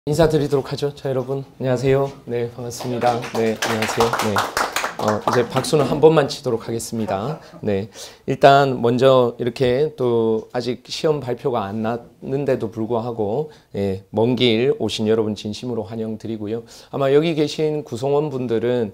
인사드리도록 하죠. 자, 여러분 안녕하세요. 네, 반갑습니다. 네, 안녕하세요. 네, 이제 박수는 한 번만 치도록 하겠습니다. 네, 일단 먼저 이렇게 또 아직 시험 발표가 안 났는데도 불구하고 먼 길 오신 여러분 진심으로 환영드리고요. 아마 여기 계신 구성원분들은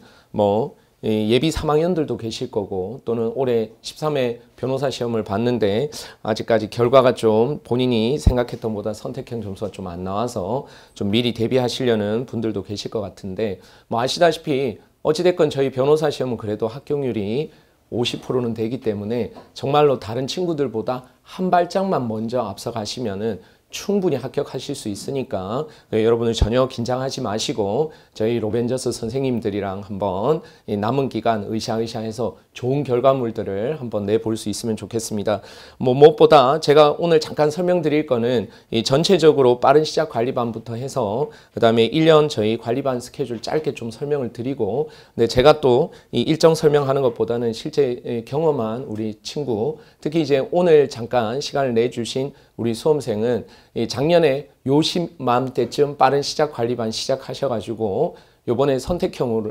예비 3학년들도 계실 거고 또는 올해 13회 변호사 시험을 봤는데 아직까지 결과가 좀 본인이 생각했던 보다 선택형 점수가 좀 안 나와서 좀 미리 대비하시려는 분들도 계실 것 같은데 아시다시피 어찌됐건 저희 변호사 시험은 그래도 합격률이 50%는 되기 때문에 정말로 다른 친구들보다 한 발짝만 먼저 앞서가시면은 충분히 합격하실 수 있으니까 여러분들 전혀 긴장하지 마시고 저희 로벤저스 선생님들이랑 한번 남은 기간 으쌰으쌰해서 좋은 결과물들을 한번 내볼 수 있으면 좋겠습니다. 무엇보다 제가 오늘 잠깐 설명드릴 거는 전체적으로 빠른 시작 관리반부터 해서 그 다음에 1년 저희 관리반 스케줄 짧게 좀 설명을 드리고 근데 제가 또 이 일정 설명하는 것보다는 실제 경험한 우리 친구 특히 이제 오늘 잠깐 시간을 내주신 우리 수험생은 작년에 요 시맘때쯤 빠른 시작 관리반 시작하셔가지고 요번에 선택형을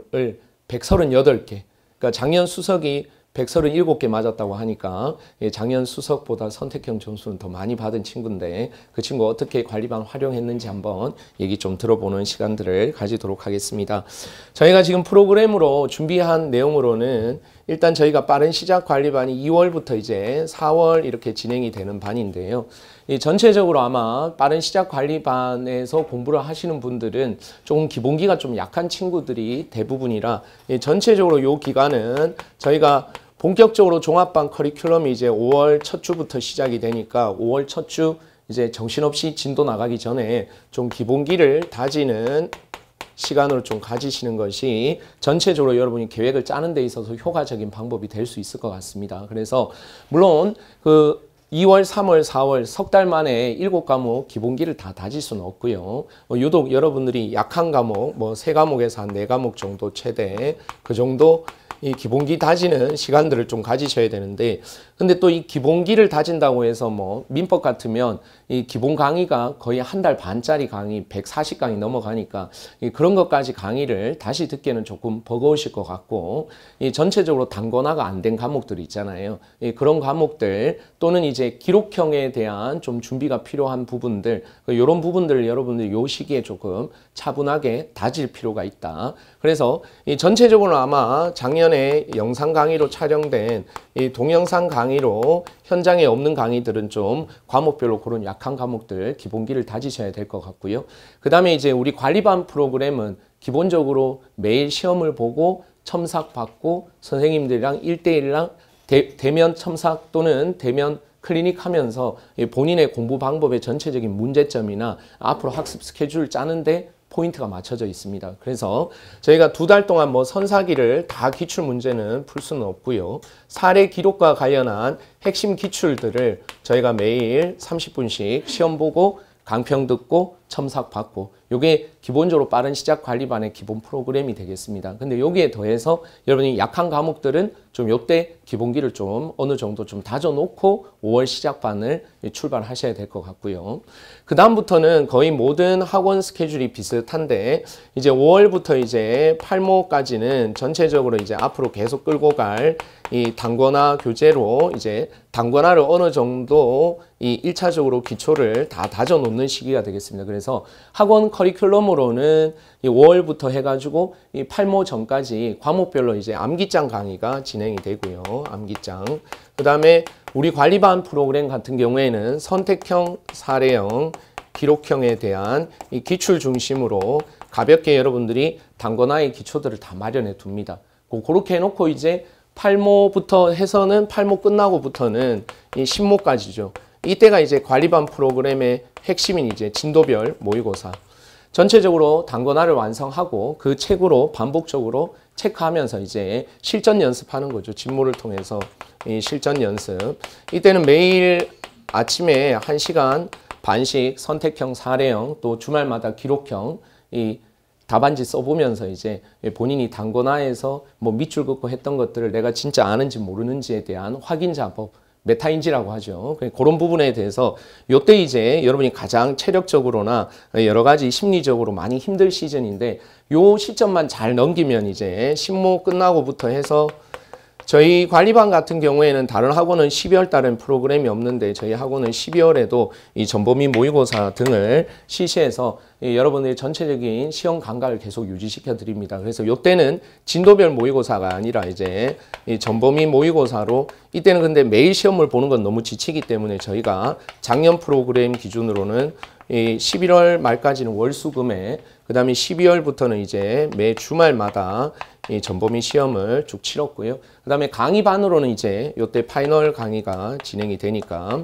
138개, 그러니까 작년 수석이 137개 맞았다고 하니까 작년 수석보다 선택형 점수는 더 많이 받은 친구인데 그 친구 어떻게 관리반 활용했는지 한번 얘기 좀 들어보는 시간들을 가지도록 하겠습니다. 저희가 지금 프로그램으로 준비한 내용으로는 일단 저희가 빠른 시작 관리반이 2월부터 이제 4월 이렇게 진행이 되는 반인데요. 전체적으로 아마 빠른 시작 관리반에서 공부를 하시는 분들은 조금 기본기가 좀 약한 친구들이 대부분이라 전체적으로 이 기간은 저희가 본격적으로 종합반 커리큘럼이 이제 5월 첫 주부터 시작이 되니까 5월 첫 주 이제 정신없이 진도 나가기 전에 좀 기본기를 다지는 시간으로 좀 가지시는 것이 전체적으로 여러분이 계획을 짜는 데 있어서 효과적인 방법이 될 수 있을 것 같습니다. 그래서 물론 2월, 3월, 4월 석 달 만에 7과목 기본기를 다 다질 수는 없고요. 유독 여러분들이 약한 과목, 3과목에서 한 4과목 정도 최대 그 정도 이 기본기 다지는 시간들을 좀 가지셔야 되는데 근데 또 이 기본기를 다진다고 해서 민법 같으면 이 기본 강의가 거의 한 달 반짜리 강의 140강이 넘어가니까 그런 것까지 강의를 다시 듣기에는 조금 버거우실 것 같고 이 전체적으로 단권화가 안 된 과목들이 있잖아요. 그런 과목들 또는 이제 기록형에 대한 좀 준비가 필요한 부분들 이런 부분들을 여러분들 요 시기에 조금 차분하게 다질 필요가 있다. 그래서 이 전체적으로 아마 작년에 영상 강의로 촬영된 이 동영상 강의로 현장에 없는 강의들은 좀 과목별로 그런 약한 과목들 기본기를 다지셔야 될 것 같고요. 그 다음에 이제 우리 관리반 프로그램은 기본적으로 매일 시험을 보고 첨삭 받고 선생님들이랑 1대1랑 대면 첨삭 또는 대면 클리닉 하면서 본인의 공부 방법의 전체적인 문제점이나 앞으로 학습 스케줄을 짜는데 포인트가 맞춰져 있습니다. 그래서 저희가 2달 동안 선사기를 다 기출 문제는 풀 수는 없고요. 사례 기록과 관련한 핵심 기출들을 저희가 매일 30분씩 시험 보고 강평 듣고 첨삭 받고 이게 기본적으로 빠른 시작 관리반의 기본 프로그램이 되겠습니다. 근데 여기에 더해서 여러분이 약한 과목들은 좀 요때 기본기를 좀 어느 정도 좀 다져놓고 5월 시작반을 출발하셔야 될 것 같고요. 그 다음부터는 거의 모든 학원 스케줄이 비슷한데 이제 5월부터 이제 8모까지는 전체적으로 이제 앞으로 계속 끌고 갈 이 단권화 교재로 이제 단권화를 어느 정도 이 1차적으로 기초를 다 다져놓는 시기가 되겠습니다. 그래서 학원 커리큘럼으로는 이 5월부터 해가지고 이 8모 전까지 과목별로 이제 암기장 강의가 진행이 되고요. 암기장. 그 다음에 우리 관리반 프로그램 같은 경우에는 선택형, 사례형, 기록형에 대한 이 기출 중심으로 가볍게 여러분들이 단권화의 기초들을 다 마련해 둡니다. 그렇게 해놓고 이제 8모부터 해서는 8모 끝나고부터는 이 10모까지죠. 이때가 이제 관리반 프로그램의 핵심인 이제 진도별 모의고사. 전체적으로 단권화를 완성하고 그 책으로 반복적으로 체크하면서 이제 실전 연습하는 거죠. 진모를 통해서 이 실전 연습. 이때는 매일 아침에 1시간 반씩 선택형, 사례형, 또 주말마다 기록형 이 답안지 써보면서 이제 본인이 단권화에서 밑줄 긋고 했던 것들을 내가 진짜 아는지 모르는지에 대한 확인 작업 메타인지라고 하죠. 그런 부분에 대해서 요때 이제 여러분이 가장 체력적으로나 여러 가지 심리적으로 많이 힘들 시즌인데 요 시점만 잘 넘기면 이제 신모 끝나고부터 해서 저희 관리반 같은 경우에는 다른 학원은 12월 달엔 프로그램이 없는데 저희 학원은 12월에도 이 전범위 모의고사 등을 실시해서 여러분들의 전체적인 시험 감각을 계속 유지시켜 드립니다. 그래서 이때는 진도별 모의고사가 아니라 이제 이 전범위 모의고사로 이때는 근데 매일 시험을 보는 건 너무 지치기 때문에 저희가 작년 프로그램 기준으로는 이 11월 말까지는 월수금에 그 다음에 12월부터는 이제 매 주말마다 이 전범위 시험을 쭉 치렀고요. 그 다음에 강의반으로는 이제 요때 파이널 강의가 진행이 되니까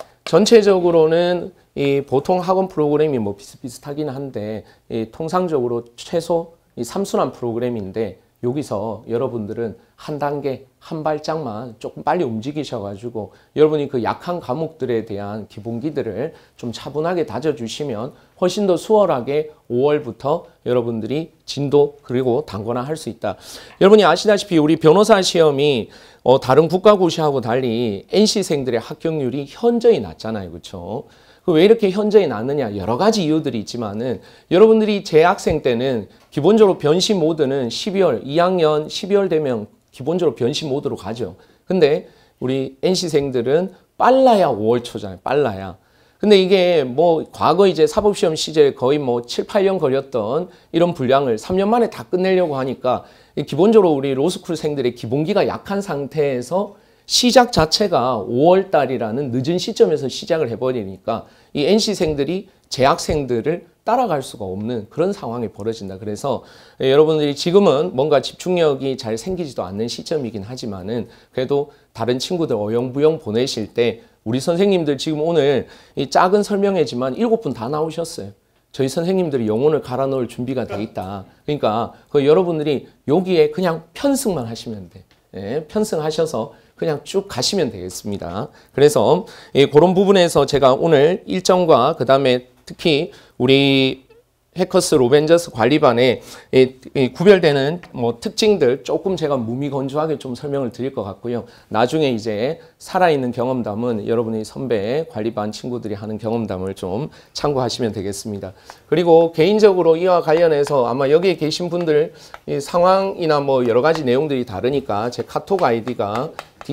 전체적으로는 이 보통 학원 프로그램이 뭐 비슷비슷하긴 한데 이 통상적으로 최소 이 3순환 프로그램인데 여기서 여러분들은 한 단계, 한 발짝만 조금 빨리 움직이셔가지고 여러분이 그 약한 과목들에 대한 기본기들을 좀 차분하게 다져주시면 훨씬 더 수월하게 5월부터 여러분들이 진도 그리고 단권화 할 수 있다. 여러분이 아시다시피 우리 변호사 시험이 다른 국가고시하고 달리 NC생들의 합격률이 현저히 낮잖아요. 그렇죠? 왜 이렇게 현저히 낮느냐? 여러 가지 이유들이 있지만은 여러분들이 재학생 때는 기본적으로 변시 모드는 12월, 2학년 12월 되면 기본적으로 변시 모드로 가죠. 근데 우리 NC생들은 빨라야 5월 초잖아요. 빨라야. 근데 이게 뭐 과거 이제 사법시험 시절 거의 뭐 7, 8년 걸렸던 이런 분량을 3년 만에 다 끝내려고 하니까 기본적으로 우리 로스쿨생들의 기본기가 약한 상태에서 시작 자체가 5월 달이라는 늦은 시점에서 시작을 해버리니까 이 NC생들이 재학생들을 따라갈 수가 없는 그런 상황이 벌어진다. 그래서 여러분들이 지금은 뭔가 집중력이 잘 생기지도 않는 시점이긴 하지만은 그래도 다른 친구들 어영부영 보내실 때 우리 선생님들 지금 오늘 이 작은 설명회지만 7분 다 나오셨어요. 저희 선생님들이 영혼을 갈아 넣을 준비가 돼 있다. 그러니까 여러분들이 여기에 그냥 편승만 하시면 돼. 예, 편승하셔서 그냥 쭉 가시면 되겠습니다. 그래서 그런 부분에서 제가 오늘 일정과 그 다음에 특히 우리 해커스 로벤저스 관리반에 구별되는 뭐 특징들 조금 제가 무미건조하게 좀 설명을 드릴 것 같고요. 나중에 이제 살아있는 경험담은 여러분의 선배 관리반 친구들이 하는 경험담을 좀 참고하시면 되겠습니다. 그리고 개인적으로 이와 관련해서 아마 여기에 계신 분들 상황이나 뭐 여러 가지 내용들이 다르니까 제 카톡 아이디가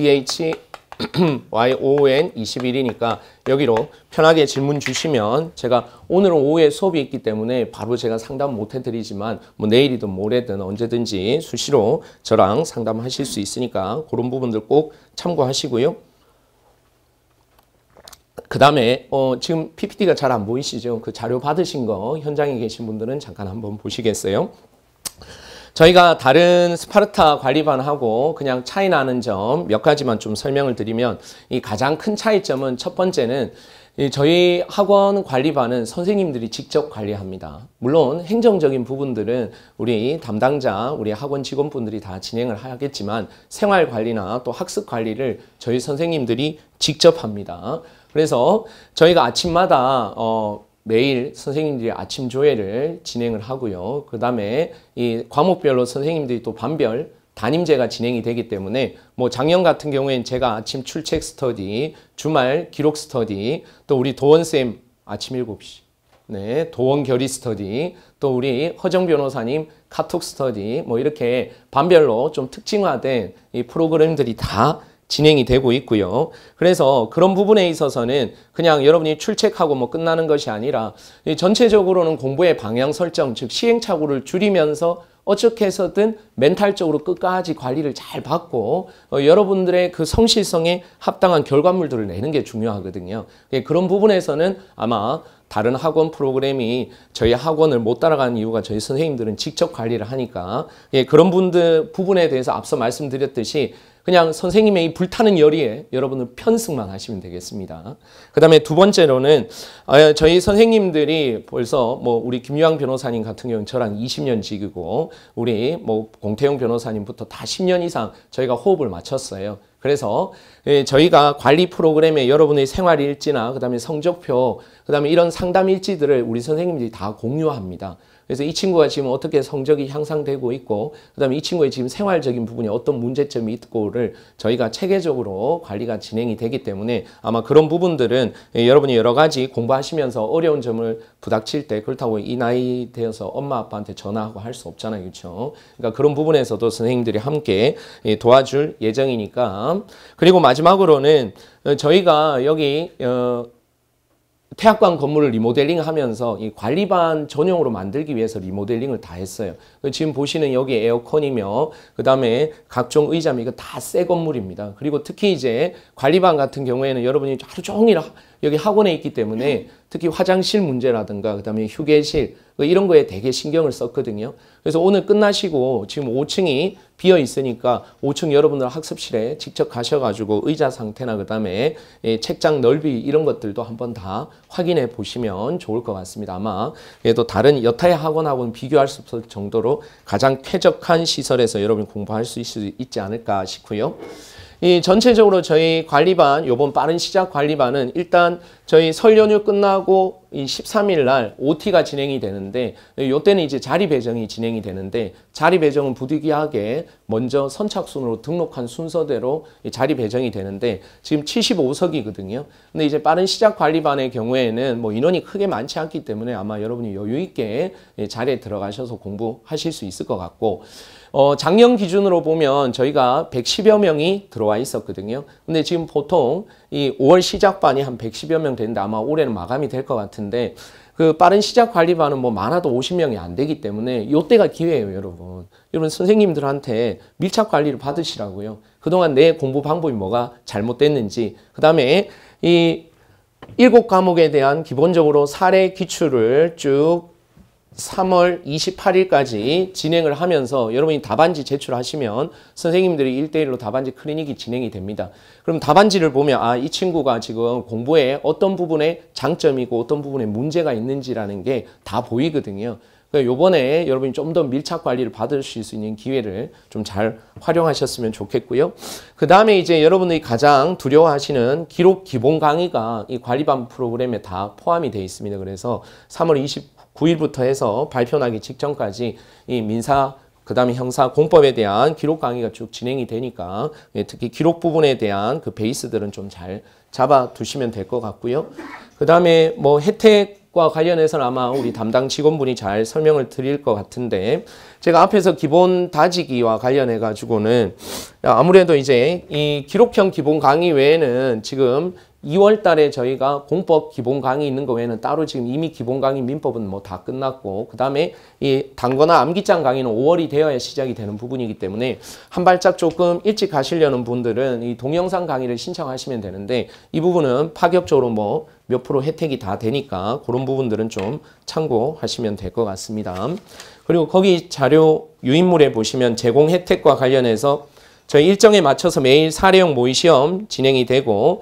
DHYON21이니까 여기로 편하게 질문 주시면 제가 오늘은 오후에 수업이 있기 때문에 바로 제가 상담 못 해드리지만 뭐 내일이든 모레든 언제든지 수시로 저랑 상담하실 수 있으니까 그런 부분들 꼭 참고하시고요. 그 다음에 지금 PPT가 잘 안 보이시죠? 그 자료 받으신 거 현장에 계신 분들은 잠깐 한번 보시겠어요? 저희가 다른 스파르타 관리반하고 그냥 차이 나는 점 몇 가지만 좀 설명을 드리면 이 가장 큰 차이점은 첫 번째는 저희 학원 관리반은 선생님들이 직접 관리합니다. 물론 행정적인 부분들은 우리 담당자, 우리 학원 직원분들이 다 진행을 하겠지만 생활 관리나 또 학습 관리를 저희 선생님들이 직접 합니다. 그래서 저희가 아침마다 매일 선생님들이 아침 조회를 진행을 하고요. 그 다음에 이 과목별로 선생님들이 또 반별 담임제가 진행이 되기 때문에 뭐 작년 같은 경우엔 제가 아침 출첵 스터디, 주말 기록 스터디, 또 우리 도원쌤 아침 7시, 네, 도원 결의 스터디, 또 우리 허정 변호사님 카톡 스터디, 뭐 이렇게 반별로 좀 특징화된 이 프로그램들이 다 진행이 되고 있고요. 그래서 그런 부분에 있어서는 그냥 여러분이 출첵하고 뭐 끝나는 것이 아니라 전체적으로는 공부의 방향 설정, 즉 시행착오를 줄이면서 어떻게 해서든 멘탈적으로 끝까지 관리를 잘 받고 여러분들의 그 성실성에 합당한 결과물들을 내는 게 중요하거든요. 그런 부분에서는 아마 다른 학원 프로그램이 저희 학원을 못 따라가는 이유가 저희 선생님들은 직접 관리를 하니까 그런 부분에 대해서 앞서 말씀드렸듯이 그냥 선생님의 이 불타는 열의에 여러분은 편승만 하시면 되겠습니다. 그 다음에 두 번째로는 저희 선생님들이 벌써 뭐 우리 김유황 변호사님 같은 경우는 저랑 20년 지기고 우리 뭐 공태용 변호사님부터 다 10년 이상 저희가 호흡을 맞췄어요. 그래서 저희가 관리 프로그램에 여러분의 생활일지나 그 다음에 성적표 그다음에 이런 상담 일지들을 우리 선생님들이 다 공유합니다. 그래서 이 친구가 지금 어떻게 성적이 향상되고 있고 그다음에 이 친구의 지금 생활적인 부분에 어떤 문제점이 있고를 저희가 체계적으로 관리가 진행이 되기 때문에 아마 그런 부분들은 여러분이 여러 가지 공부하시면서 어려운 점을 부닥칠 때 그렇다고 이 나이 되어서 엄마 아빠한테 전화하고 할 수 없잖아요. 그렇죠? 그러니까 그런 부분에서도 선생님들이 함께 도와줄 예정이니까. 그리고 마지막으로는 저희가 여기 태학관 건물을 리모델링 하면서 이 관리반 전용으로 만들기 위해서 리모델링을 다 했어요. 지금 보시는 여기 에어컨이며 그 다음에 각종 의자며 이거 다 새 건물입니다. 그리고 특히 이제 관리반 같은 경우에는 여러분이 하루 종일 여기 학원에 있기 때문에 특히 화장실 문제라든가 그 다음에 휴게실 이런 거에 되게 신경을 썼거든요. 그래서 오늘 끝나시고 지금 5층이 비어 있으니까 5층 여러분들 학습실에 직접 가셔가지고 의자 상태나 그 다음에 책장 넓이 이런 것들도 한번 다 확인해 보시면 좋을 것 같습니다. 아마 또 다른 여타의 학원하고는 비교할 수 없을 정도로 가장 쾌적한 시설에서 여러분이 공부할 수 있지 않을까 싶고요. 이 전체적으로 저희 관리반, 요번 빠른 시작 관리반은 일단 저희 설 연휴 끝나고 이 13일 날 OT가 진행이 되는데 요때는 이제 자리 배정이 진행이 되는데 자리 배정은 부득이하게 먼저 선착순으로 등록한 순서대로 자리 배정이 되는데 지금 75석이거든요. 근데 이제 빠른 시작 관리반의 경우에는 뭐 인원이 크게 많지 않기 때문에 아마 여러분이 여유 있게 자리에 들어가셔서 공부하실 수 있을 것 같고 작년 기준으로 보면 저희가 110여 명이 들어와 있었거든요. 근데 지금 보통 이 5월 시작반이 한 110여 명 되는데 아마 올해는 마감이 될 것 같은데 그 빠른 시작 관리반은 뭐 많아도 50명이 안 되기 때문에 이때가 기회예요, 여러분. 여러분 선생님들한테 밀착 관리를 받으시라고요. 그동안 내 공부 방법이 뭐가 잘못됐는지 그 다음에 이 7과목에 대한 기본적으로 사례 기출을 쭉 3월 28일까지 진행을 하면서 여러분이 답안지 제출하시면 선생님들이 1대1로 답안지 클리닉이 진행이 됩니다. 그럼 답안지를 보면 이 친구가 지금 공부에 어떤 부분에 장점이고 어떤 부분에 문제가 있는지라는 게 다 보이거든요. 그러니까 요번에 여러분이 좀 더 밀착 관리를 받으실 수 있는 기회를 좀 잘 활용하셨으면 좋겠고요. 그 다음에 이제 여러분들이 가장 두려워하시는 기록 기본 강의가 이 관리반 프로그램에 다 포함이 되어 있습니다. 그래서 3월 29일부터 해서 발표 나기 직전까지 이 민사 그 다음에 형사 공법에 대한 기록 강의가 쭉 진행이 되니까 특히 기록 부분에 대한 그 베이스들은 좀 잘 잡아 두시면 될 것 같고요. 그 다음에 뭐 혜택과 관련해서는 아마 우리 담당 직원분이 잘 설명을 드릴 것 같은데 제가 앞에서 기본 다지기와 관련해 가지고는 아무래도 이제 이 기록형 기본 강의 외에는 지금 2월 달에 저희가 공법 기본 강의 있는 거 외에는 따로 지금 이미 기본 강의 민법은 뭐 다 끝났고 그 다음에 이 단거나 암기장 강의는 5월이 되어야 시작이 되는 부분이기 때문에 한 발짝 조금 일찍 가시려는 분들은 이 동영상 강의를 신청하시면 되는데 이 부분은 파격적으로 뭐 몇 프로 혜택이 다 되니까 그런 부분들은 좀 참고하시면 될 것 같습니다. 그리고 거기 자료 유인물에 보시면 제공 혜택과 관련해서 저희 일정에 맞춰서 매일 사례형 모의 시험 진행이 되고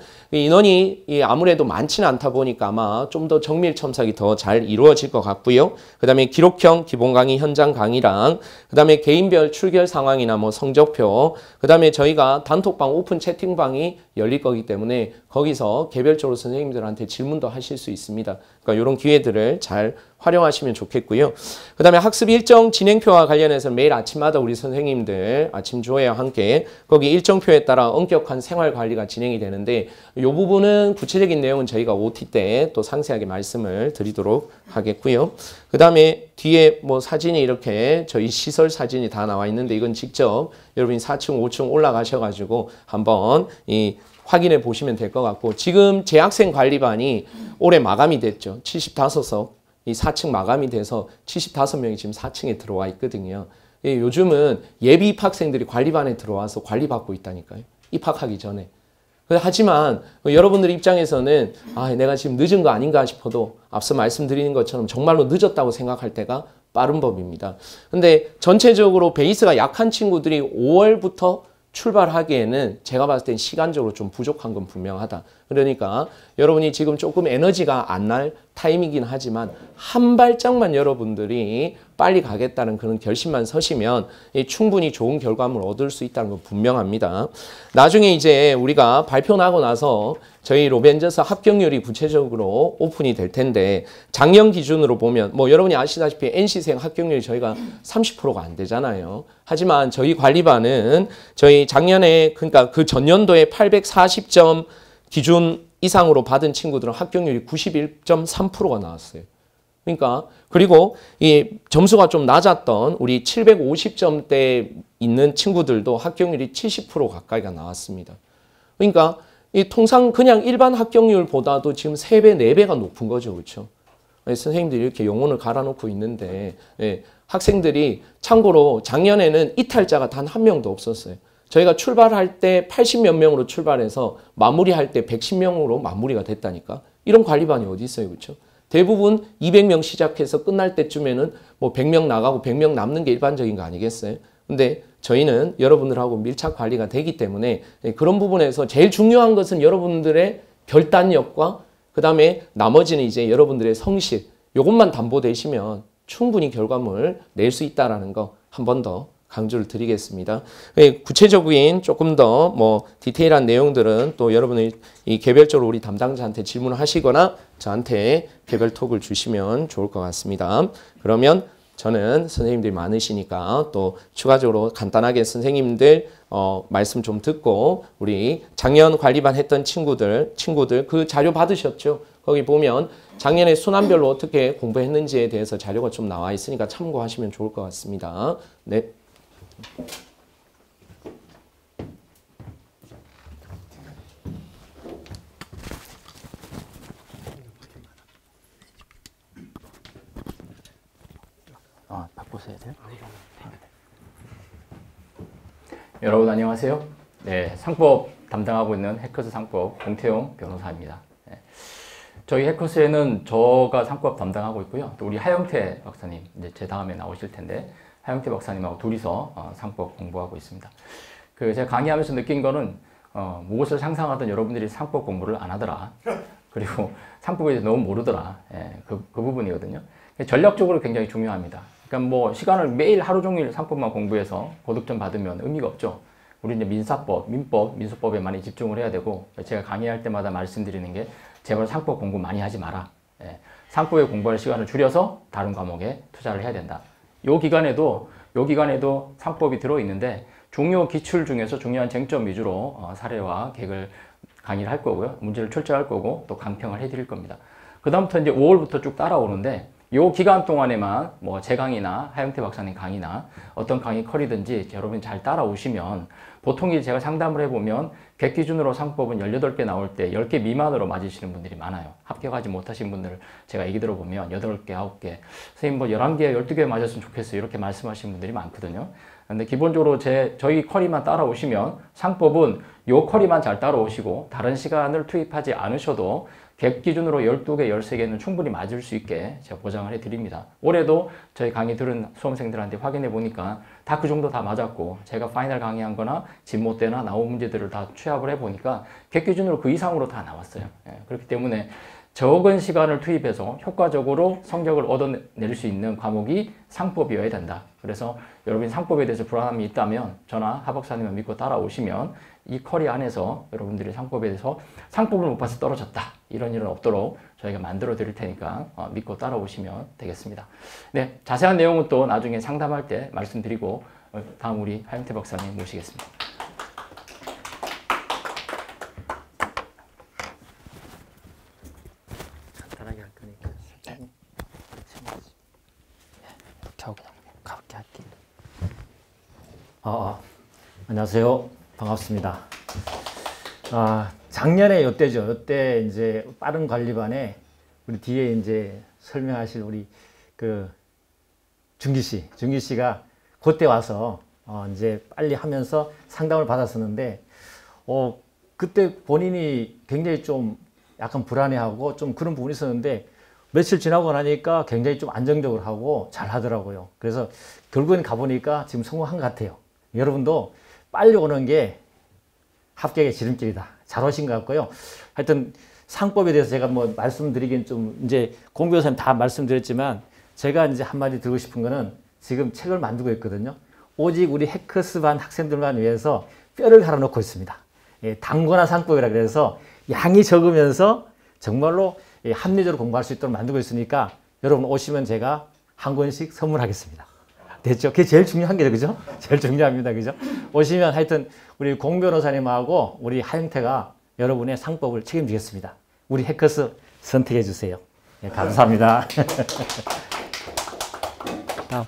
인원이 아무래도 많지는 않다 보니까 아마 좀 더 정밀 첨삭이 더 잘 이루어질 것 같고요. 그 다음에 기록형 기본 강의 현장 강의랑 그 다음에 개인별 출결 상황이나 뭐 성적표 그 다음에 저희가 단톡방 오픈 채팅방이 열릴 거기 때문에 거기서 개별적으로 선생님들한테 질문도 하실 수 있습니다. 그러니까 이런 기회들을 잘 활용하시면 좋겠고요. 그 다음에 학습 일정 진행표와 관련해서 매일 아침마다 우리 선생님들 아침 조회와 함께 거기 일정표에 따라 엄격한 생활 관리가 진행이 되는데 이 부분은 구체적인 내용은 저희가 OT 때 또 상세하게 말씀을 드리도록 하겠고요. 그 다음에 뒤에 뭐 사진이 이렇게 저희 시설 사진이 다 나와 있는데 이건 직접 여러분이 4층, 5층 올라가셔가지고 한번 확인해 보시면 될 것 같고 지금 재학생 관리반이 올해 마감이 됐죠. 75석. 이 4층 마감이 돼서 75명이 지금 4층에 들어와 있거든요. 요즘은 예비 입학생들이 관리반에 들어와서 관리받고 있다니까요. 입학하기 전에. 하지만 여러분들 입장에서는 내가 지금 늦은 거 아닌가 싶어도 앞서 말씀드리는 것처럼 정말로 늦었다고 생각할 때가 빠른 법입니다. 근데 전체적으로 베이스가 약한 친구들이 5월부터 출발하기에는 제가 봤을 땐 시간적으로 좀 부족한 건 분명하다. 그러니까 여러분이 지금 조금 에너지가 안 날 타임이긴 하지만 한 발짝만 여러분들이 빨리 가겠다는 그런 결심만 서시면 충분히 좋은 결과물을 얻을 수 있다는 건 분명합니다. 나중에 이제 우리가 발표 나고 나서 저희 로벤져스 합격률이 구체적으로 오픈이 될 텐데 작년 기준으로 보면 뭐 여러분이 아시다시피 NC생 합격률이 저희가 30%가 안 되잖아요. 하지만 저희 관리반은 저희 작년에 그러니까 그 전년도에 840점 기준 이상으로 받은 친구들은 합격률이 91.3%가 나왔어요. 그러니까 그리고 이 점수가 좀 낮았던 우리 750점대 있는 친구들도 합격률이 70% 가까이가 나왔습니다. 그러니까 이 통상 그냥 일반 합격률보다도 지금 3배, 4배가 높은 거죠. 그렇죠? 선생님들이 이렇게 영혼을 갈아놓고 있는데 학생들이 참고로 작년에는 이탈자가 단 한 명도 없었어요. 저희가 출발할 때 80몇 명으로 출발해서 마무리할 때 110명으로 마무리가 됐다니까. 이런 관리반이 어디 있어요. 그렇죠? 대부분 200명 시작해서 끝날 때쯤에는 뭐 100명 나가고 100명 남는 게 일반적인 거 아니겠어요? 근데 저희는 여러분들하고 밀착 관리가 되기 때문에 그런 부분에서 제일 중요한 것은 여러분들의 결단력과 그 다음에 나머지는 이제 여러분들의 성실, 이것만 담보되시면 충분히 결과물 낼 수 있다는 거 한 번 더 강조를 드리겠습니다. 구체적인 조금 더 뭐 디테일한 내용들은 또 여러분이 이 개별적으로 우리 담당자한테 질문을 하시거나 저한테 개별 톡을 주시면 좋을 것 같습니다. 그러면 저는 선생님들이 많으시니까 또 추가적으로 간단하게 선생님들 말씀 좀 듣고 우리 작년 관리반 했던 친구들 그 자료 받으셨죠? 거기 보면 작년에 순환별로 어떻게 공부했는지에 대해서 자료가 좀 나와 있으니까 참고하시면 좋을 것 같습니다. 네. 바꾸셔야 돼요? 여러분 안녕하세요. 네, 상법 담당하고 있는 해커스 상법 공태용 변호사입니다. 네. 저희 해커스에는 저가 상법 담당하고 있고요. 또 우리 하영태 박사님 이제 제 다음에 나오실 텐데 하영태 박사님하고 둘이서 상법 공부하고 있습니다. 제가 강의하면서 느낀 거는 무엇을 상상하던 여러분들이 상법 공부를 안 하더라. 그리고 상법에 대해서 너무 모르더라. 그 부분이거든요. 전략적으로 굉장히 중요합니다. 그러니까 뭐 시간을 매일 하루 종일 상법만 공부해서 고득점 받으면 의미가 없죠. 우리 이제 민사법, 민법, 민소법에 많이 집중을 해야 되고 제가 강의할 때마다 말씀드리는 게 제발 상법 공부 많이 하지 마라. 상법에 공부할 시간을 줄여서 다른 과목에 투자를 해야 된다. 요 기간에도 상법이 들어있는데 중요 기출 중에서 중요한 쟁점 위주로 사례와 계획을 강의를 할 거고요. 문제를 출제할 거고 또 강평을 해드릴 겁니다. 그 다음부터 이제 5월부터 쭉 따라오는데 요 기간 동안에만 뭐 제 강의나 하영태 박사님 강의나 어떤 강의 컬이든지 여러분이 잘 따라오시면 보통 제가 상담을 해보면 객 기준으로 상법은 18개 나올 때 10개 미만으로 맞으시는 분들이 많아요. 합격하지 못하신 분들을 제가 얘기 들어보면 8개, 9개, 선생님 뭐 11개, 12개 맞았으면 좋겠어요. 이렇게 말씀하시는 분들이 많거든요. 근데 기본적으로 저희 컬이만 따라오시면 상법은 요 컬이만 잘 따라오시고 다른 시간을 투입하지 않으셔도 객 기준으로 12개, 13개는 충분히 맞을 수 있게 제가 보장을 해드립니다. 올해도 저희 강의 들은 수험생들한테 확인해 보니까 다 그 정도 다 맞았고 제가 파이널 강의한 거나 진모 때나 나온 문제들을 다 취합을 해보니까 객 기준으로 그 이상으로 다 나왔어요. 그렇기 때문에 적은 시간을 투입해서 효과적으로 성적을 얻어낼 수 있는 과목이 상법이어야 된다. 그래서 여러분이 상법에 대해서 불안함이 있다면 저나 하 박사님을 믿고 따라오시면 이 커리 안에서 여러분들이 상법에 대해서 상법을 못 봐서 떨어졌다. 이런 일은 없도록 저희가 만들어 드릴 테니까 믿고 따라오시면 되겠습니다. 네, 자세한 내용은 또 나중에 상담할 때 말씀드리고 다음 우리 하영태 박사님 모시겠습니다. 간단하게 할 거니까 이렇게 하고 그냥 가볍게 할게요. 안녕하세요. 반갑습니다. 작년에 요때죠. 요때 이제 빠른 관리반에 우리 뒤에 이제 설명하실 우리 준기 씨가 그때 와서 이제 빨리 하면서 상담을 받았었는데 그때 본인이 굉장히 좀 약간 불안해하고 좀 그런 부분이 있었는데 며칠 지나고 나니까 굉장히 좀 안정적으로 하고 잘 하더라고요. 그래서 결국엔 가보니까 지금 성공한 것 같아요. 여러분도 빨리 오는 게 합격의 지름길이다. 잘 오신 것 같고요. 하여튼 상법에 대해서 제가 뭐 말씀드리긴 좀 이제 공 변호사님 다 말씀드렸지만 제가 이제 한마디 드리고 싶은 거는 지금 책을 만들고 있거든요. 오직 우리 해커스반 학생들만 위해서 뼈를 갈아놓고 있습니다. 예, 단권화 상법이라 그래서 양이 적으면서 정말로 합리적으로 공부할 수 있도록 만들고 있으니까 여러분 오시면 제가 한 권씩 선물하겠습니다. 됐죠? 그게 제일 중요한 게 그죠? 제일 중요합니다. 그죠? 오시면 하여튼 우리 공 변호사님하고 우리 하영태가 여러분의 상법을 책임지겠습니다. 우리 해커스 선택해 주세요. 네, 감사합니다. 다음.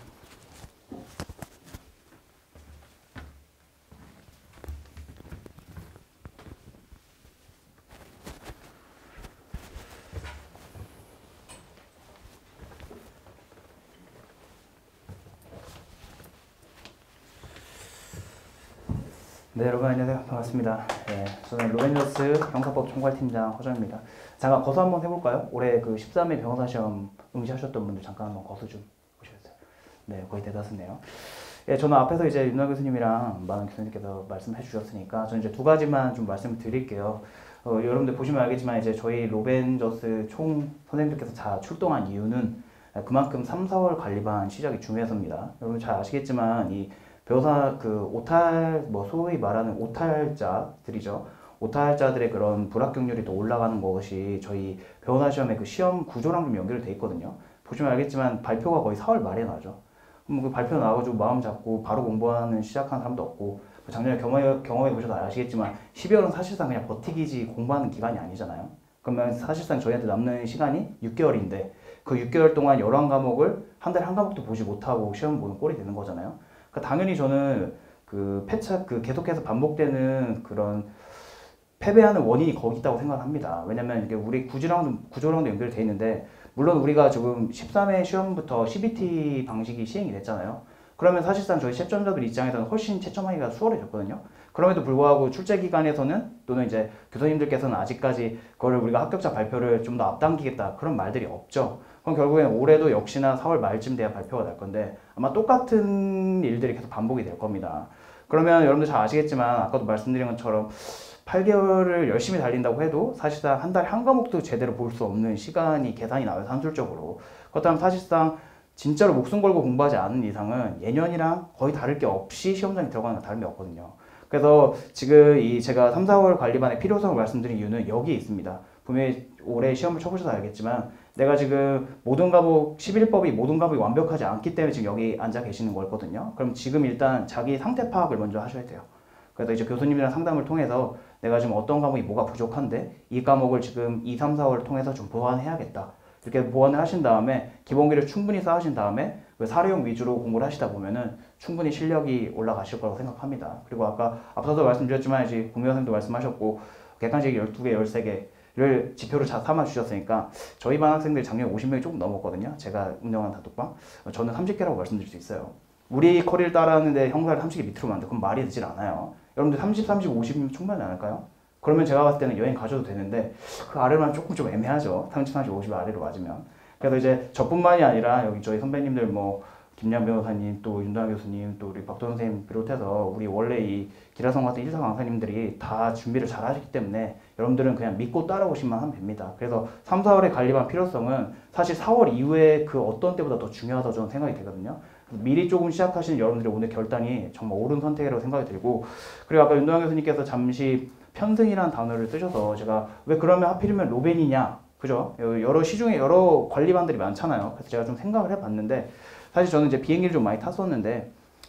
네, 여러분 안녕하세요. 반갑습니다. 저는 로벤져스 형사법 총괄팀장 허정입니다. 잠깐 거수 한번 해볼까요? 올해 그 13회 변호사 시험 응시하셨던 분들 잠깐 한번 거수 좀 보시겠어요? 네, 거의 대다수네요. 저는 앞에서 이제 윤나 교수님이랑 많은 교수님께서 말씀해 주셨으니까 저는 이제 두 가지만 좀 말씀을 드릴게요. 여러분들 보시면 알겠지만 이제 저희 로벤져스 총 선생님들께서 다 출동한 이유는 그만큼 3, 4월 관리반 시작이 중요해서입니다. 여러분 잘 아시겠지만 이 변호사 그 오탈 뭐 소위 말하는 오탈자들이죠. 오탈자들의 그런 불합격률이 더 올라가는 것이 저희 변호사 시험의 그 시험 구조랑 좀 연결돼 있거든요. 보시면 알겠지만 발표가 거의 4월 말에 나죠. 그럼 그 발표 나와가지고 마음 잡고 바로 공부하는 시작한 사람도 없고 작년에 경험해 보셔도 아시겠지만 12월은 사실상 그냥 버티기지 공부하는 기간이 아니잖아요. 그러면 사실상 저희한테 남는 시간이 6개월인데 그 6개월 동안 11과목을 한 달에 한 과목도 보지 못하고 시험 보는 꼴이 되는 거잖아요. 그러니까 당연히 저는 그 계속해서 반복되는 그런 패배하는 원인이 거기 있다고 생각합니다. 왜냐면 이게 우리 구조랑도 연결되어 있는데, 물론 우리가 지금 13회 시험부터 CBT 방식이 시행이 됐잖아요. 그러면 사실상 저희 채점자들 입장에서는 훨씬 채점하기가 수월해졌거든요. 그럼에도 불구하고 출제 기간에서는 또는 이제 교수님들께서는 아직까지 그거를 우리가 합격자 발표를 좀 더 앞당기겠다 그런 말들이 없죠. 그럼 결국엔 올해도 역시나 4월 말쯤 돼야 발표가 날 건데 아마 똑같은 일들이 계속 반복이 될 겁니다. 그러면 여러분들 잘 아시겠지만 아까도 말씀드린 것처럼 8개월을 열심히 달린다고 해도 사실상 한 달에 한 과목도 제대로 볼 수 없는 시간이 계산이 나와요, 산술적으로. 그렇다면 사실상 진짜로 목숨 걸고 공부하지 않은 이상은 예년이랑 거의 다를 게 없이 시험장에 들어가는 건 다른 게 없거든요. 그래서 지금 제가 3, 4월 관리반의 필요성을 말씀드린 이유는 여기에 있습니다. 분명히 올해 시험을 쳐보셔서 알겠지만 내가 지금 모든 과목 11법이 모든 과목이 완벽하지 않기 때문에 지금 여기 앉아 계시는 거거든요. 그럼 지금 일단 자기 상태 파악을 먼저 하셔야 돼요. 그래서 이제 교수님이랑 상담을 통해서 내가 지금 어떤 과목이 뭐가 부족한데 이 과목을 지금 2, 3, 4월을 통해서 좀 보완해야겠다. 이렇게 보완을 하신 다음에 기본기를 충분히 쌓으신 다음에 사례형 위주로 공부를 하시다 보면은 충분히 실력이 올라가실 거라고 생각합니다. 그리고 아까 앞서도 말씀드렸지만 이제 공유선생님도 말씀하셨고 객관식이 12개, 13개를 지표로 삼아 주셨으니까 저희 반 학생들이 작년에 50명이 조금 넘었거든요. 제가 운영한 단톡방. 저는 30개라고 말씀드릴 수 있어요. 우리 커리를 따라하는데 형사를 30개 밑으로 만들 그럼 말이 되질 않아요. 여러분들 30, 30, 50이면 충분하지 않을까요? 그러면 제가 봤을 때는 여행 가셔도 되는데 그 아래만 조금 좀 애매하죠. 30, 30, 50 아래로 맞으면. 그래서 이제 저뿐만이 아니라 여기 저희 선배님들 뭐 김양 변호사님 또 윤도환 교수님 또 우리 박도 선생님 비롯해서 우리 원래 이 기라성 같은 1사 강사님들이 다 준비를 잘 하시기 때문에 여러분들은 그냥 믿고 따라오시면 하면 됩니다. 그래서 3, 4월의 관리반 필요성은 사실 4월 이후에 그 어떤 때보다 더 중요하다고 저는 생각이 되거든요. 미리 조금 시작하시는 여러분들의 오늘 결단이 정말 옳은 선택이라고 생각이 들고, 그리고 아까 윤도환 교수님께서 잠시 편승이라는 단어를 쓰셔서 제가 왜 그러면 하필이면 로벤이냐, 그죠? 여러 시중에 여러 관리반들이 많잖아요. 그래서 제가 좀 생각을 해봤는데 사실 저는 이제 비행기를 좀 많이 탔었는데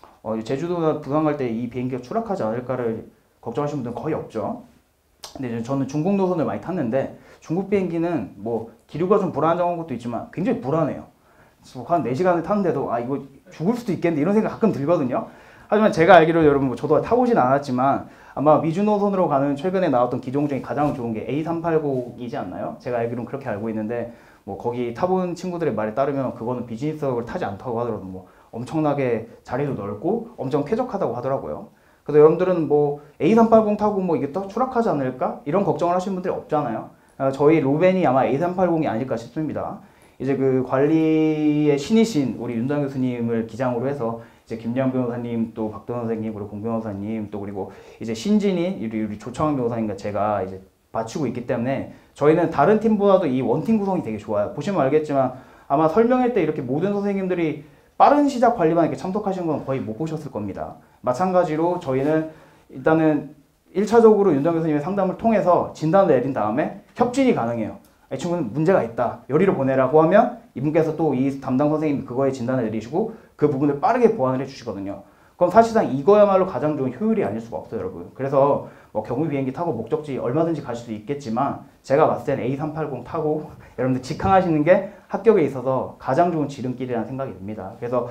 제주도나 부산 갈 때 이 비행기가 추락하지 않을까를 걱정하시는 분들은 거의 없죠. 근데 이제 저는 중국 노선을 많이 탔는데 중국 비행기는 뭐 기류가 좀 불안정한 것도 있지만 굉장히 불안해요. 한 4시간을 탔는데도 아 이거 죽을 수도 있겠는데 이런 생각 가끔 들거든요. 하지만 제가 알기로 여러분 뭐 저도 타보진 않았지만 아마 미주 노선으로 가는 최근에 나왔던 기종 중에 가장 좋은 게 A380이지 않나요? 제가 알기로는 그렇게 알고 있는데 뭐 거기 타본 친구들의 말에 따르면 그거는 비즈니스석을 타지 않다고 하더라도 뭐 엄청나게 자리도 넓고 엄청 쾌적하다고 하더라고요. 그래서 여러분들은 뭐 A380 타고 뭐 이게 또 추락하지 않을까? 이런 걱정을 하시는 분들이 없잖아요. 저희 로벤이 아마 A380이 아닐까 싶습니다. 이제 그 관리의 신이신 우리 윤당 교수님을 기장으로 해서 이제 김양 변호사님 또 박도 선생님 그리고 공 변호사님 또 그리고 이제 신진인 우리 조창환 변호사님과 제가 이제 맞추고 있기 때문에 저희는 다른 팀보다도 이 원팀 구성이 되게 좋아요. 보시면 알겠지만 아마 설명할 때 이렇게 모든 선생님들이 빠른 시작 관리만 이렇게 참석하시는 건 거의 못 보셨을 겁니다. 마찬가지로 저희는 일단은 1차적으로 윤정 교수님의 상담을 통해서 진단을 내린 다음에 협진이 가능해요. 이 친구는 문제가 있다. 요리를 보내라고 하면 이분께서 또 이 담당 선생님이 그거에 진단을 내리시고 그 부분을 빠르게 보완을 해주시거든요. 그럼 사실상 이거야말로 가장 좋은 효율이 아닐 수가 없어요, 여러분. 그래서 뭐 경유 비행기 타고 목적지 얼마든지 갈 수도 있겠지만 제가 봤을 땐 A380 타고 여러분들 직항하시는 게 합격에 있어서 가장 좋은 지름길이라는 생각이 듭니다. 그래서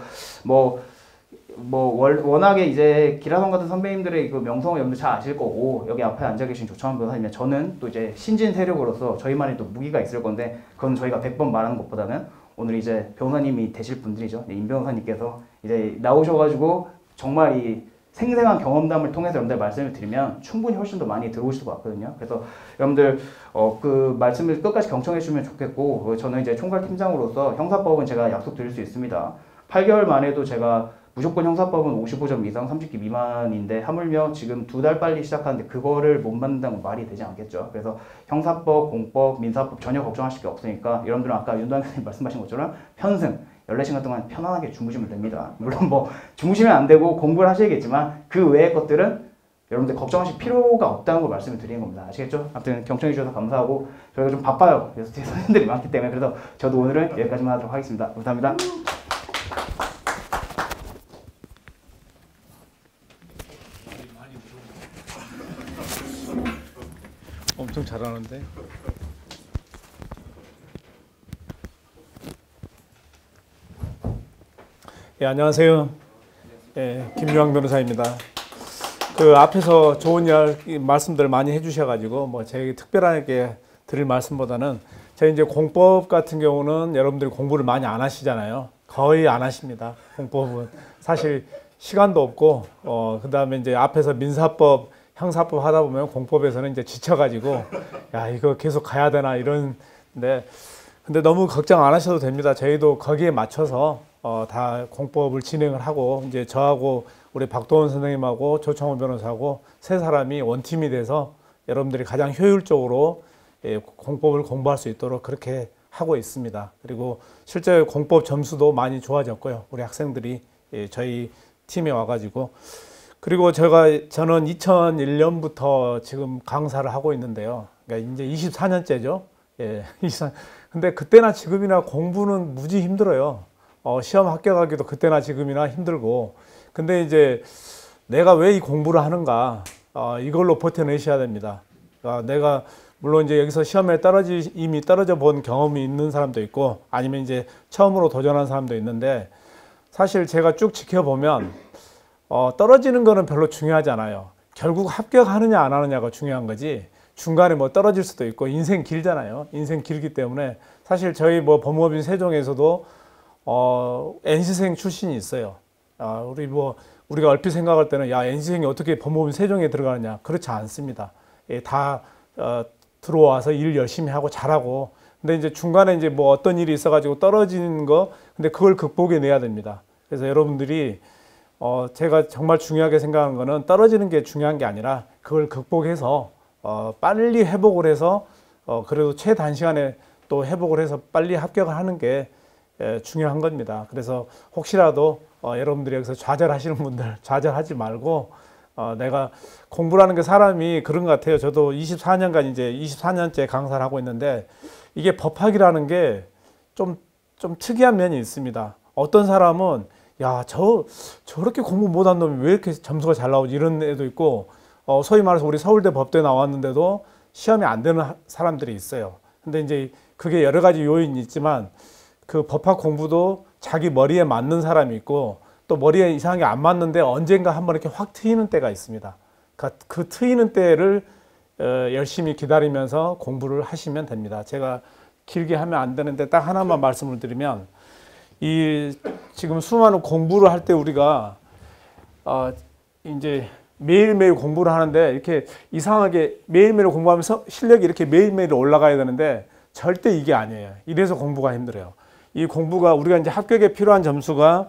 워낙에 이제 기라성 같은 선배님들의 그 명성을 여러분들 잘 아실 거고 여기 앞에 앉아 계신 조창원 변호사님, 저는 또 이제 신진 세력으로서 저희만의 또 무기가 있을 건데 그건 저희가 100번 말하는 것보다는 오늘 이제 변호사님이 되실 분들이죠. 임 변호사님께서 이제 나오셔가지고 정말 이 생생한 경험담을 통해서 여러분들 말씀을 드리면 충분히 훨씬 더 많이 들어오실 것 같거든요. 그래서 여러분들 그 말씀을 끝까지 경청해 주시면 좋겠고 저는 이제 총괄팀장으로서 형사법은 제가 약속드릴 수 있습니다. 8개월 만에도 제가 무조건 형사법은 55점 이상 30기 미만인데 하물며 지금 2달 빨리 시작하는데 그거를 못 만든다는 건 말이 되지 않겠죠. 그래서 형사법, 공법, 민사법 전혀 걱정하실 게 없으니까 여러분들은 아까 윤도환 교수님 말씀하신 것처럼 편승 14시간 동안 편안하게 주무시면 됩니다. 물론 뭐 주무시면 안 되고 공부를 하셔야겠지만 그 외의 것들은 여러분들 걱정하실 필요가 없다는 걸 말씀을 드리는 겁니다. 아시겠죠? 아무튼 경청해 주셔서 감사하고 저희가 좀 바빠요. 그래서 뒤에 선생님들이 많기 때문에 그래서 저도 오늘은 여기까지만 하도록 하겠습니다. 감사합니다. 엄청 잘하는데. 예, 안녕하세요. 예, 김유황 변호사입니다. 그 앞에서 좋은 말씀들 많이 해주셔가지고 뭐 제가 특별하게 드릴 말씀보다는 저희 이제 공법 같은 경우는 여러분들이 공부를 많이 안 하시잖아요. 거의 안 하십니다. 공법은 사실 시간도 없고 그 다음에 이제 앞에서 민사법, 형사법 하다 보면 공법에서는 이제 지쳐가지고 야 이거 계속 가야 되나 이런데 근데 너무 걱정 안 하셔도 됩니다. 저희도 거기에 맞춰서 다 공법을 진행을 하고 이제 저하고 우리 박도원 선생님하고 조창호 변호사하고 세 사람이 원팀이 돼서 여러분들이 가장 효율적으로 공법을 공부할 수 있도록 그렇게 하고 있습니다. 그리고 실제 공법 점수도 많이 좋아졌고요. 우리 학생들이 저희 팀에 와가지고 그리고 저는 2001년부터 지금 강사를 하고 있는데요. 그러니까 이제 24년째죠. 예, 근데 그때나 지금이나 공부는 무지 힘들어요. 시험 합격하기도 그때나 지금이나 힘들고. 근데 이제 내가 왜 이 공부를 하는가? 이걸로 버텨내셔야 됩니다. 내가 물론 이제 여기서 시험에 이미 떨어져 본 경험이 있는 사람도 있고 아니면 이제 처음으로 도전한 사람도 있는데 사실 제가 쭉 지켜보면 떨어지는 거는 별로 중요하지 않아요. 결국 합격하느냐 안 하느냐가 중요한 거지. 중간에 뭐 떨어질 수도 있고 인생 길잖아요. 인생 길기 때문에 사실 저희 뭐 법무법인 세종에서도 NC생 출신이 있어요. 우리가 얼핏 생각할 때는 야 NC생이 어떻게 법무법인 세종에 들어가느냐 그렇지 않습니다. 다 들어와서 일 열심히 하고 잘하고 근데 이제 중간에 이제 뭐 어떤 일이 있어가지고 떨어지는 거 근데 그걸 극복해 내야 됩니다. 그래서 여러분들이 제가 정말 중요하게 생각하는 거는 떨어지는 게 중요한 게 아니라 그걸 극복해서 빨리 회복을 해서 그래도 최단시간에 또 회복을 해서 빨리 합격을 하는 게 중요한 겁니다. 그래서 혹시라도 여러분들이 여기서 좌절하시는 분들 좌절하지 말고 내가 공부라는 게 사람이 그런 것 같아요. 저도 24년간 이제 24년째 강사를 하고 있는데 이게 법학이라는 게 좀 특이한 면이 있습니다. 어떤 사람은 야, 저렇게 공부 못한 놈이 왜 이렇게 점수가 잘 나오지? 이런 애도 있고, 소위 말해서 우리 서울대 법대 나왔는데도 시험이 안 되는 사람들이 있어요. 근데 이제 그게 여러 가지 요인이 있지만 그 법학 공부도 자기 머리에 맞는 사람이 있고 또 머리에 이상하게 안 맞는데 언젠가 한번 이렇게 확 트이는 때가 있습니다. 그 트이는 때를 열심히 기다리면서 공부를 하시면 됩니다. 제가 길게 하면 안 되는데 딱 하나만 말씀을 드리면 지금 수많은 공부를 할 때 우리가 이제 매일매일 공부를 하는데 이렇게 이상하게 매일매일 공부하면서 실력이 이렇게 매일매일 올라가야 되는데 절대 이게 아니에요. 이래서 공부가 힘들어요. 이 공부가 우리가 이제 합격에 필요한 점수가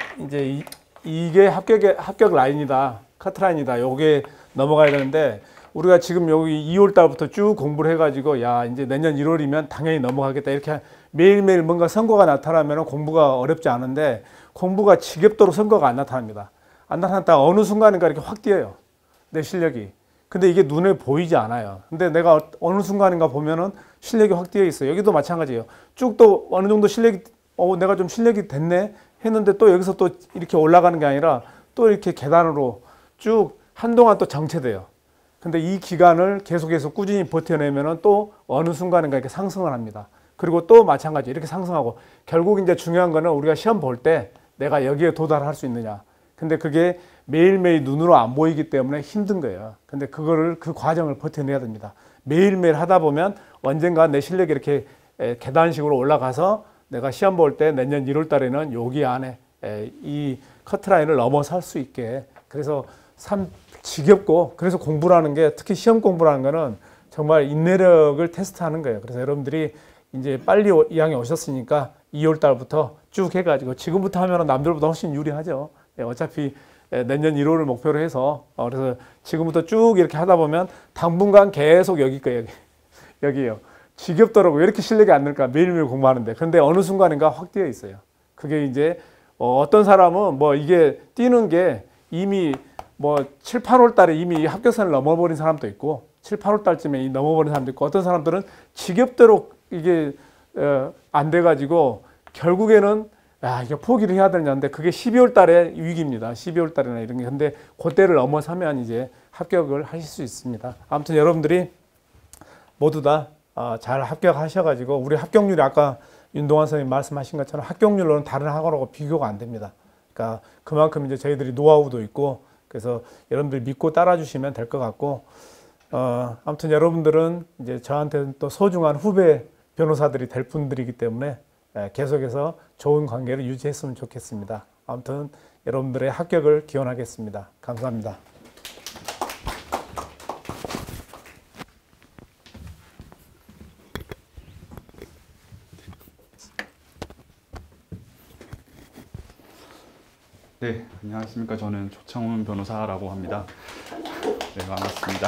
이제 이게 합격 라인이다, 커트라인이다. 요게 넘어가야 되는데 우리가 지금 여기 2월 달부터 쭉 공부를 해가지고 야 이제 내년 1월이면 당연히 넘어가겠다 이렇게 매일매일 뭔가 성과가 나타나면 공부가 어렵지 않은데 공부가 지겹도록 성과가 안 나타납니다. 안 나타났다가 어느 순간인가 이렇게 확 뛰어요. 내 실력이. 근데 이게 눈에 보이지 않아요. 근데 내가 어느 순간인가 보면은 실력이 확 뛰어 있어요. 여기도 마찬가지예요. 쭉 또 어느 정도 실력이 내가 좀 실력이 됐네 했는데 또 여기서 또 이렇게 올라가는 게 아니라 또 이렇게 계단으로 쭉 한동안 또 정체돼요. 근데 이 기간을 계속해서 꾸준히 버텨내면은 또 어느 순간인가 이렇게 상승을 합니다. 그리고 또 마찬가지 이렇게 상승하고 결국 이제 중요한 거는 우리가 시험 볼 때 내가 여기에 도달할 수 있느냐. 근데 그게 매일매일 눈으로 안 보이기 때문에 힘든 거예요. 근데 그 과정을 버텨내야 됩니다. 매일매일 하다 보면 언젠가 내 실력이 이렇게 계단식으로 올라가서 내가 시험 볼 때 내년 1월 달에는 여기 안에 이 커트라인을 넘어설 수 있게. 그래서 참 지겹고 그래서 공부라는 게 특히 시험 공부라는 거는 정말 인내력을 테스트하는 거예요. 그래서 여러분들이 이제 빨리 2학년 오셨으니까 2월 달부터 쭉 해가지고 지금부터 하면 남들보다 훨씬 유리하죠. 어차피 내년 1월을 목표로 해서 그래서 지금부터 쭉 이렇게 하다 보면 당분간 계속 여기 거예요. 여기요. 지겹더라고요. 왜 이렇게 실력이 안 늘까? 매일매일 공부하는데. 근데 어느 순간인가 확 뛰어 있어요. 그게 이제 어떤 사람은 뭐 이게 뛰는 게 이미 뭐 7, 8월 달에 이미 합격선을 넘어버린 사람도 있고 7, 8월 달쯤에 넘어버린 사람도 있고 어떤 사람들은 지겹도록 이게 안 돼가지고 결국에는 이게 포기를 해야 되냐는데 그게 12월 달에 위기입니다. 12월 달이나 이런 게. 근데 그때를 넘어서면 이제 합격을 하실 수 있습니다. 아무튼 여러분들이 모두 다 잘 합격하셔가지고 우리 합격률이 아까 윤동환 선생님 말씀하신 것처럼 합격률로는 다른 학원하고 비교가 안 됩니다. 그러니까 그만큼 이제 저희들이 노하우도 있고 그래서 여러분들 믿고 따라주시면 될 것 같고 아무튼 여러분들은 이제 저한테는 또 소중한 후배 변호사들이 될 분들이기 때문에 계속해서 좋은 관계를 유지했으면 좋겠습니다. 아무튼 여러분들의 합격을 기원하겠습니다. 감사합니다. 네, 안녕하십니까. 저는 조창훈 변호사라고 합니다. 네, 반갑습니다.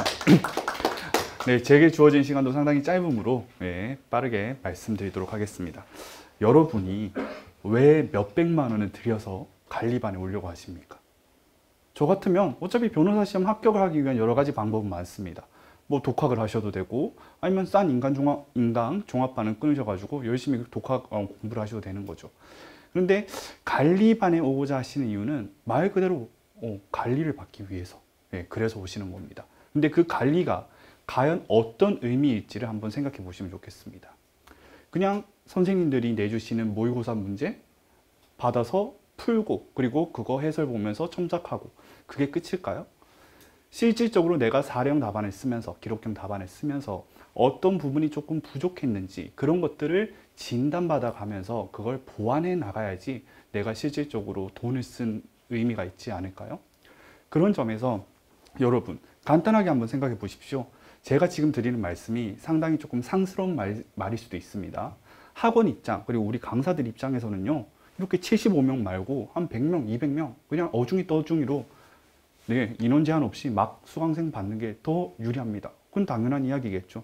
네, 제게 주어진 시간도 상당히 짧으므로 빠르게 말씀드리도록 하겠습니다. 여러분이 왜 몇백만 원을 들여서 관리반에 오려고 하십니까? 저 같으면 어차피 변호사 시험 합격을 하기 위한 여러 가지 방법은 많습니다. 뭐 독학을 하셔도 되고 아니면 싼 인강 종합반을 끊으셔가지고 열심히 독학 공부를 하셔도 되는 거죠. 그런데 관리반에 오고자 하시는 이유는 말 그대로 관리를 받기 위해서 그래서 오시는 겁니다. 근데 그 관리가 과연 어떤 의미일지를 한번 생각해 보시면 좋겠습니다. 그냥 선생님들이 내주시는 모의고사 문제 받아서 풀고 그리고 그거 해설 보면서 첨삭하고 그게 끝일까요? 실질적으로 내가 사례형 답안을 쓰면서 기록형 답안을 쓰면서 어떤 부분이 조금 부족했는지 그런 것들을 진단받아 가면서 그걸 보완해 나가야지 내가 실질적으로 돈을 쓴 의미가 있지 않을까요? 그런 점에서 여러분 간단하게 한번 생각해 보십시오. 제가 지금 드리는 말씀이 상당히 조금 상스러운 말일 수도 있습니다. 학원 입장 그리고 우리 강사들 입장에서는요. 이렇게 75명 말고 한 100명, 200명 그냥 어중이 떠중이로 인원 제한 없이 막 수강생 받는 게 더 유리합니다. 그건 당연한 이야기겠죠.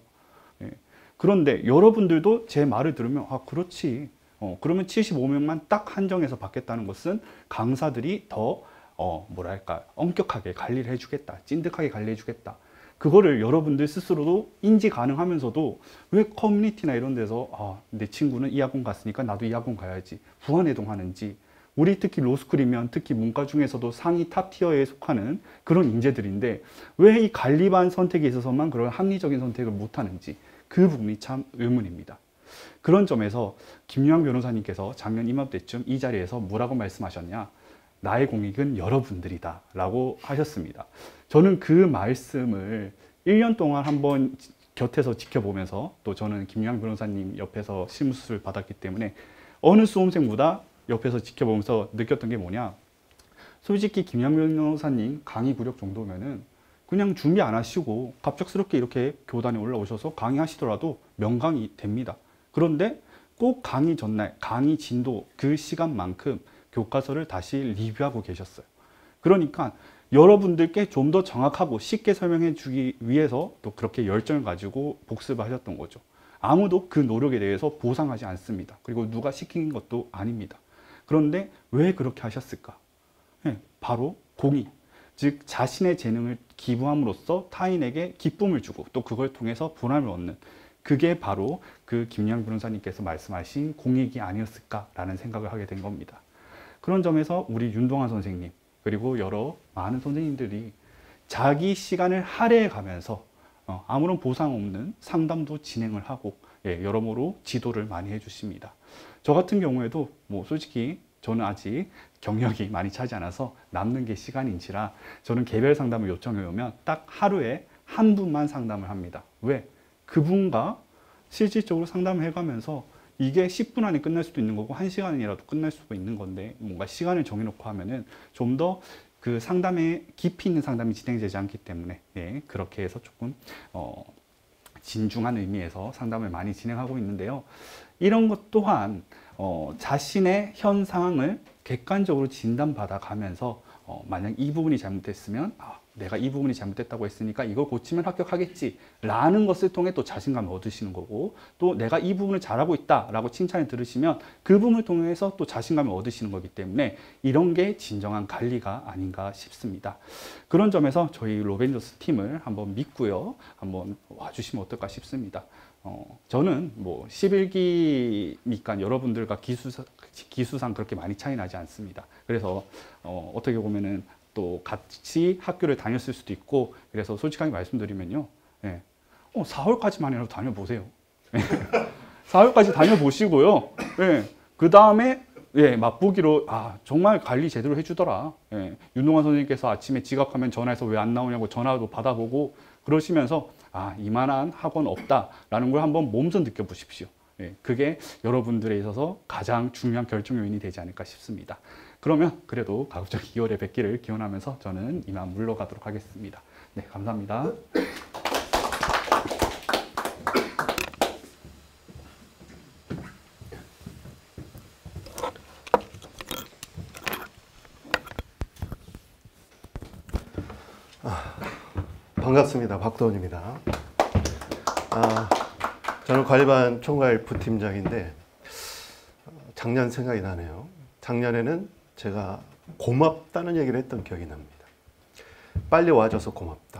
그런데 여러분들도 제 말을 들으면 그렇지. 그러면 75명만 딱 한정해서 받겠다는 것은 강사들이 더 뭐랄까 엄격하게 관리를 해주겠다. 찐득하게 관리해 주겠다. 그거를 여러분들 스스로도 인지 가능하면서도 왜 커뮤니티나 이런 데서 내 친구는 이 학원 갔으니까 나도 이 학원 가야지 부안해동하는지 우리 특히 로스쿨이면 특히 문과 중에서도 상위 탑 티어에 속하는 그런 인재들인데 왜 이 관리반 선택에 있어서만 그런 합리적인 선택을 못하는지 그 부분이 참 의문입니다. 그런 점에서 김유한 변호사님께서 작년 이맘때쯤 이 자리에서 뭐라고 말씀하셨냐? 나의 공익은 여러분들이다 라고 하셨습니다. 저는 그 말씀을 1년 동안 한번 곁에서 지켜보면서 또 저는 김유한 변호사님 옆에서 실무수술 받았기 때문에 어느 수험생보다 옆에서 지켜보면서 느꼈던 게 뭐냐? 솔직히 김유한 변호사님 강의 구력 정도면은 그냥 준비 안 하시고 갑작스럽게 이렇게 교단에 올라오셔서 강의하시더라도 명강이 됩니다. 그런데 꼭 강의 전날, 강의 진도 그 시간만큼 교과서를 다시 리뷰하고 계셨어요. 그러니까 여러분들께 좀 더 정확하고 쉽게 설명해 주기 위해서 또 그렇게 열정을 가지고 복습을 하셨던 거죠. 아무도 그 노력에 대해서 보상하지 않습니다. 그리고 누가 시킨 것도 아닙니다. 그런데 왜 그렇게 하셨을까? 네, 바로 공의, 즉 자신의 재능을 기부함으로써 타인에게 기쁨을 주고 또 그걸 통해서 보람을 얻는, 그게 바로 그 김유영 변호사님께서 말씀하신 공익이 아니었을까라는 생각을 하게 된 겁니다. 그런 점에서 우리 윤동환 선생님 그리고 여러 많은 선생님들이 자기 시간을 할애해 가면서 아무런 보상 없는 상담도 진행을 하고 여러모로 지도를 많이 해주십니다. 저 같은 경우에도 뭐 솔직히 저는 아직 경력이 많이 차지 않아서 남는 게 시간인지라 저는 개별 상담을 요청해 오면 딱 하루에 한 분만 상담을 합니다. 왜? 그분과 실질적으로 상담을 해가면서 이게 10분 안에 끝날 수도 있는 거고 1시간이라도 끝날 수도 있는 건데 뭔가 시간을 정해놓고 하면은 좀 더 그 상담에 깊이 있는 상담이 진행되지 않기 때문에 그렇게 해서 조금 진중한 의미에서 상담을 많이 진행하고 있는데요. 이런 것 또한 자신의 현 상황을 객관적으로 진단받아 가면서 만약 이 부분이 잘못됐으면 내가 이 부분이 잘못됐다고 했으니까 이걸 고치면 합격하겠지 라는 것을 통해 또 자신감을 얻으시는 거고, 또 내가 이 부분을 잘하고 있다 라고 칭찬을 들으시면 그 부분을 통해서 또 자신감을 얻으시는 거기 때문에 이런 게 진정한 관리가 아닌가 싶습니다. 그런 점에서 저희 로벤져스 팀을 한번 믿고요, 한번 와주시면 어떨까 싶습니다. 저는 뭐 11기니까 여러분들과 기수상 그렇게 많이 차이 나지 않습니다. 그래서 어떻게 보면은 또 같이 학교를 다녔을 수도 있고, 그래서 솔직하게 말씀드리면요, 4월까지만이라도 다녀보세요. 4월까지 다녀보시고요. 그 다음에 맛보기로 정말 관리 제대로 해주더라. 윤동환 선생님께서 아침에 지각하면 전화해서 왜 안 나오냐고 전화도 받아보고 그러시면서 이만한 학원 없다라는 걸 한번 몸소 느껴보십시오. 그게 여러분들에 있어서 가장 중요한 결정 요인이 되지 않을까 싶습니다. 그러면 그래도 가급적 2월에 뵙기를 기원하면서 저는 이만 물러가도록 하겠습니다. 네, 감사합니다. 반갑습니다. 박도원입니다. 저는 관리반 총괄 부팀장인데 작년 생각이 나네요. 작년에는 제가 고맙다는 얘기를 했던 기억이 납니다. 빨리 와줘서 고맙다.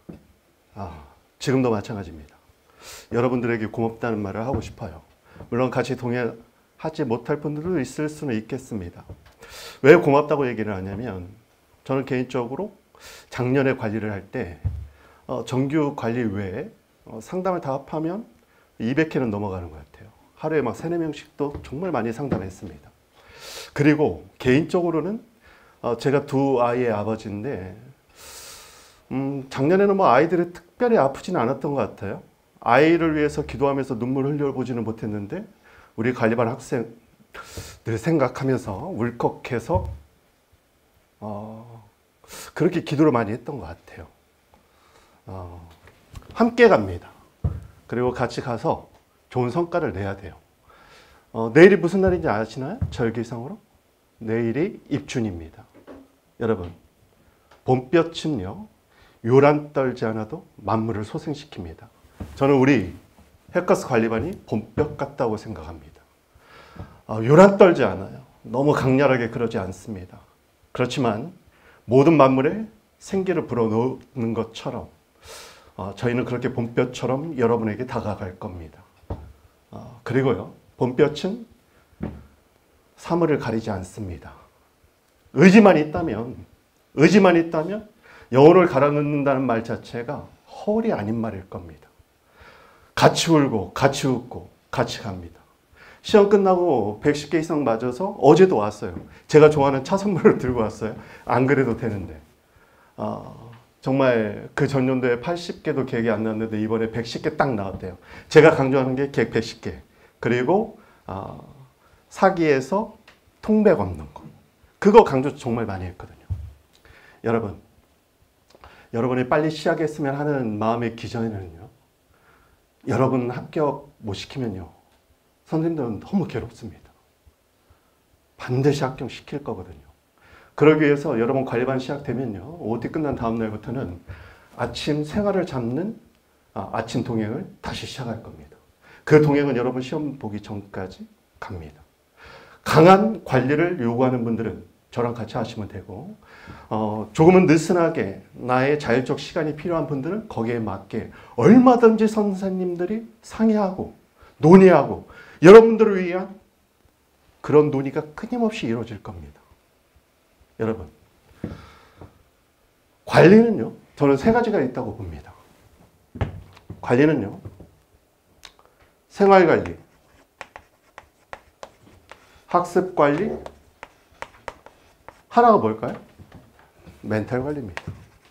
지금도 마찬가지입니다. 여러분들에게 고맙다는 말을 하고 싶어요. 물론 같이 동의하지 못할 분들도 있을 수는 있겠습니다. 왜 고맙다고 얘기를 하냐면, 저는 개인적으로 작년에 관리를 할 때 정규 관리 외에 상담을 다 합하면 200회는 넘어가는 것 같아요. 하루에 막 3, 4명씩도 정말 많이 상담했습니다. 그리고 개인적으로는 제가 두 아이의 아버지인데 작년에는 뭐 아이들이 특별히 아프지는 않았던 것 같아요. 아이를 위해서 기도하면서 눈물 흘려보지는 못했는데 우리 관리반 학생들 생각하면서 울컥해서 그렇게 기도를 많이 했던 것 같아요. 함께 갑니다. 그리고 같이 가서 좋은 성과를 내야 돼요. 내일이 무슨 날인지 아시나요? 절기상으로? 내일이 입춘입니다. 여러분, 봄볕은요, 요란 떨지 않아도 만물을 소생시킵니다. 저는 우리 해커스 관리반이 봄볕 같다고 생각합니다. 요란 떨지 않아요. 너무 강렬하게 그러지 않습니다. 그렇지만 모든 만물에 생기를 불어넣는 것처럼 저희는 그렇게 봄볕처럼 여러분에게 다가갈 겁니다. 그리고요, 봄볕은 사물을 가리지 않습니다. 의지만 있다면 영혼을 갈아넣는다는 말 자체가 허울이 아닌 말일 겁니다. 같이 울고 같이 웃고 같이 갑니다. 시험 끝나고 110개 이상 맞아서 어제도 왔어요. 제가 좋아하는 차 선물을 들고 왔어요. 안 그래도 되는데 정말 그 전년도에 80개도 기억이 안 났는데 이번에 110개 딱 나왔대요. 제가 강조하는 게 계획 110개. 그리고 사기에서 통백 없는 거. 그거 강조 정말 많이 했거든요. 여러분이 빨리 시작했으면 하는 마음의 기전에는요, 여러분 합격 못 시키면요, 선생님들은 너무 괴롭습니다. 반드시 합격시킬 거거든요. 그러기 위해서 여러분 관리반 시작되면요. OT 끝난 다음 날부터는 아침 생활을 잡는 아침 동행을 다시 시작할 겁니다. 그 동행은 여러분 시험 보기 전까지 갑니다. 강한 관리를 요구하는 분들은 저랑 같이 하시면 되고 조금은 느슨하게 나의 자율적 시간이 필요한 분들은 거기에 맞게 얼마든지 선생님들이 상의하고 논의하고 여러분들을 위한 그런 논의가 끊임없이 이루어질 겁니다. 여러분, 관리는요, 저는 세 가지가 있다고 봅니다. 관리는요, 생활관리, 학습관리, 하나가 뭘까요? 멘탈 관리입니다.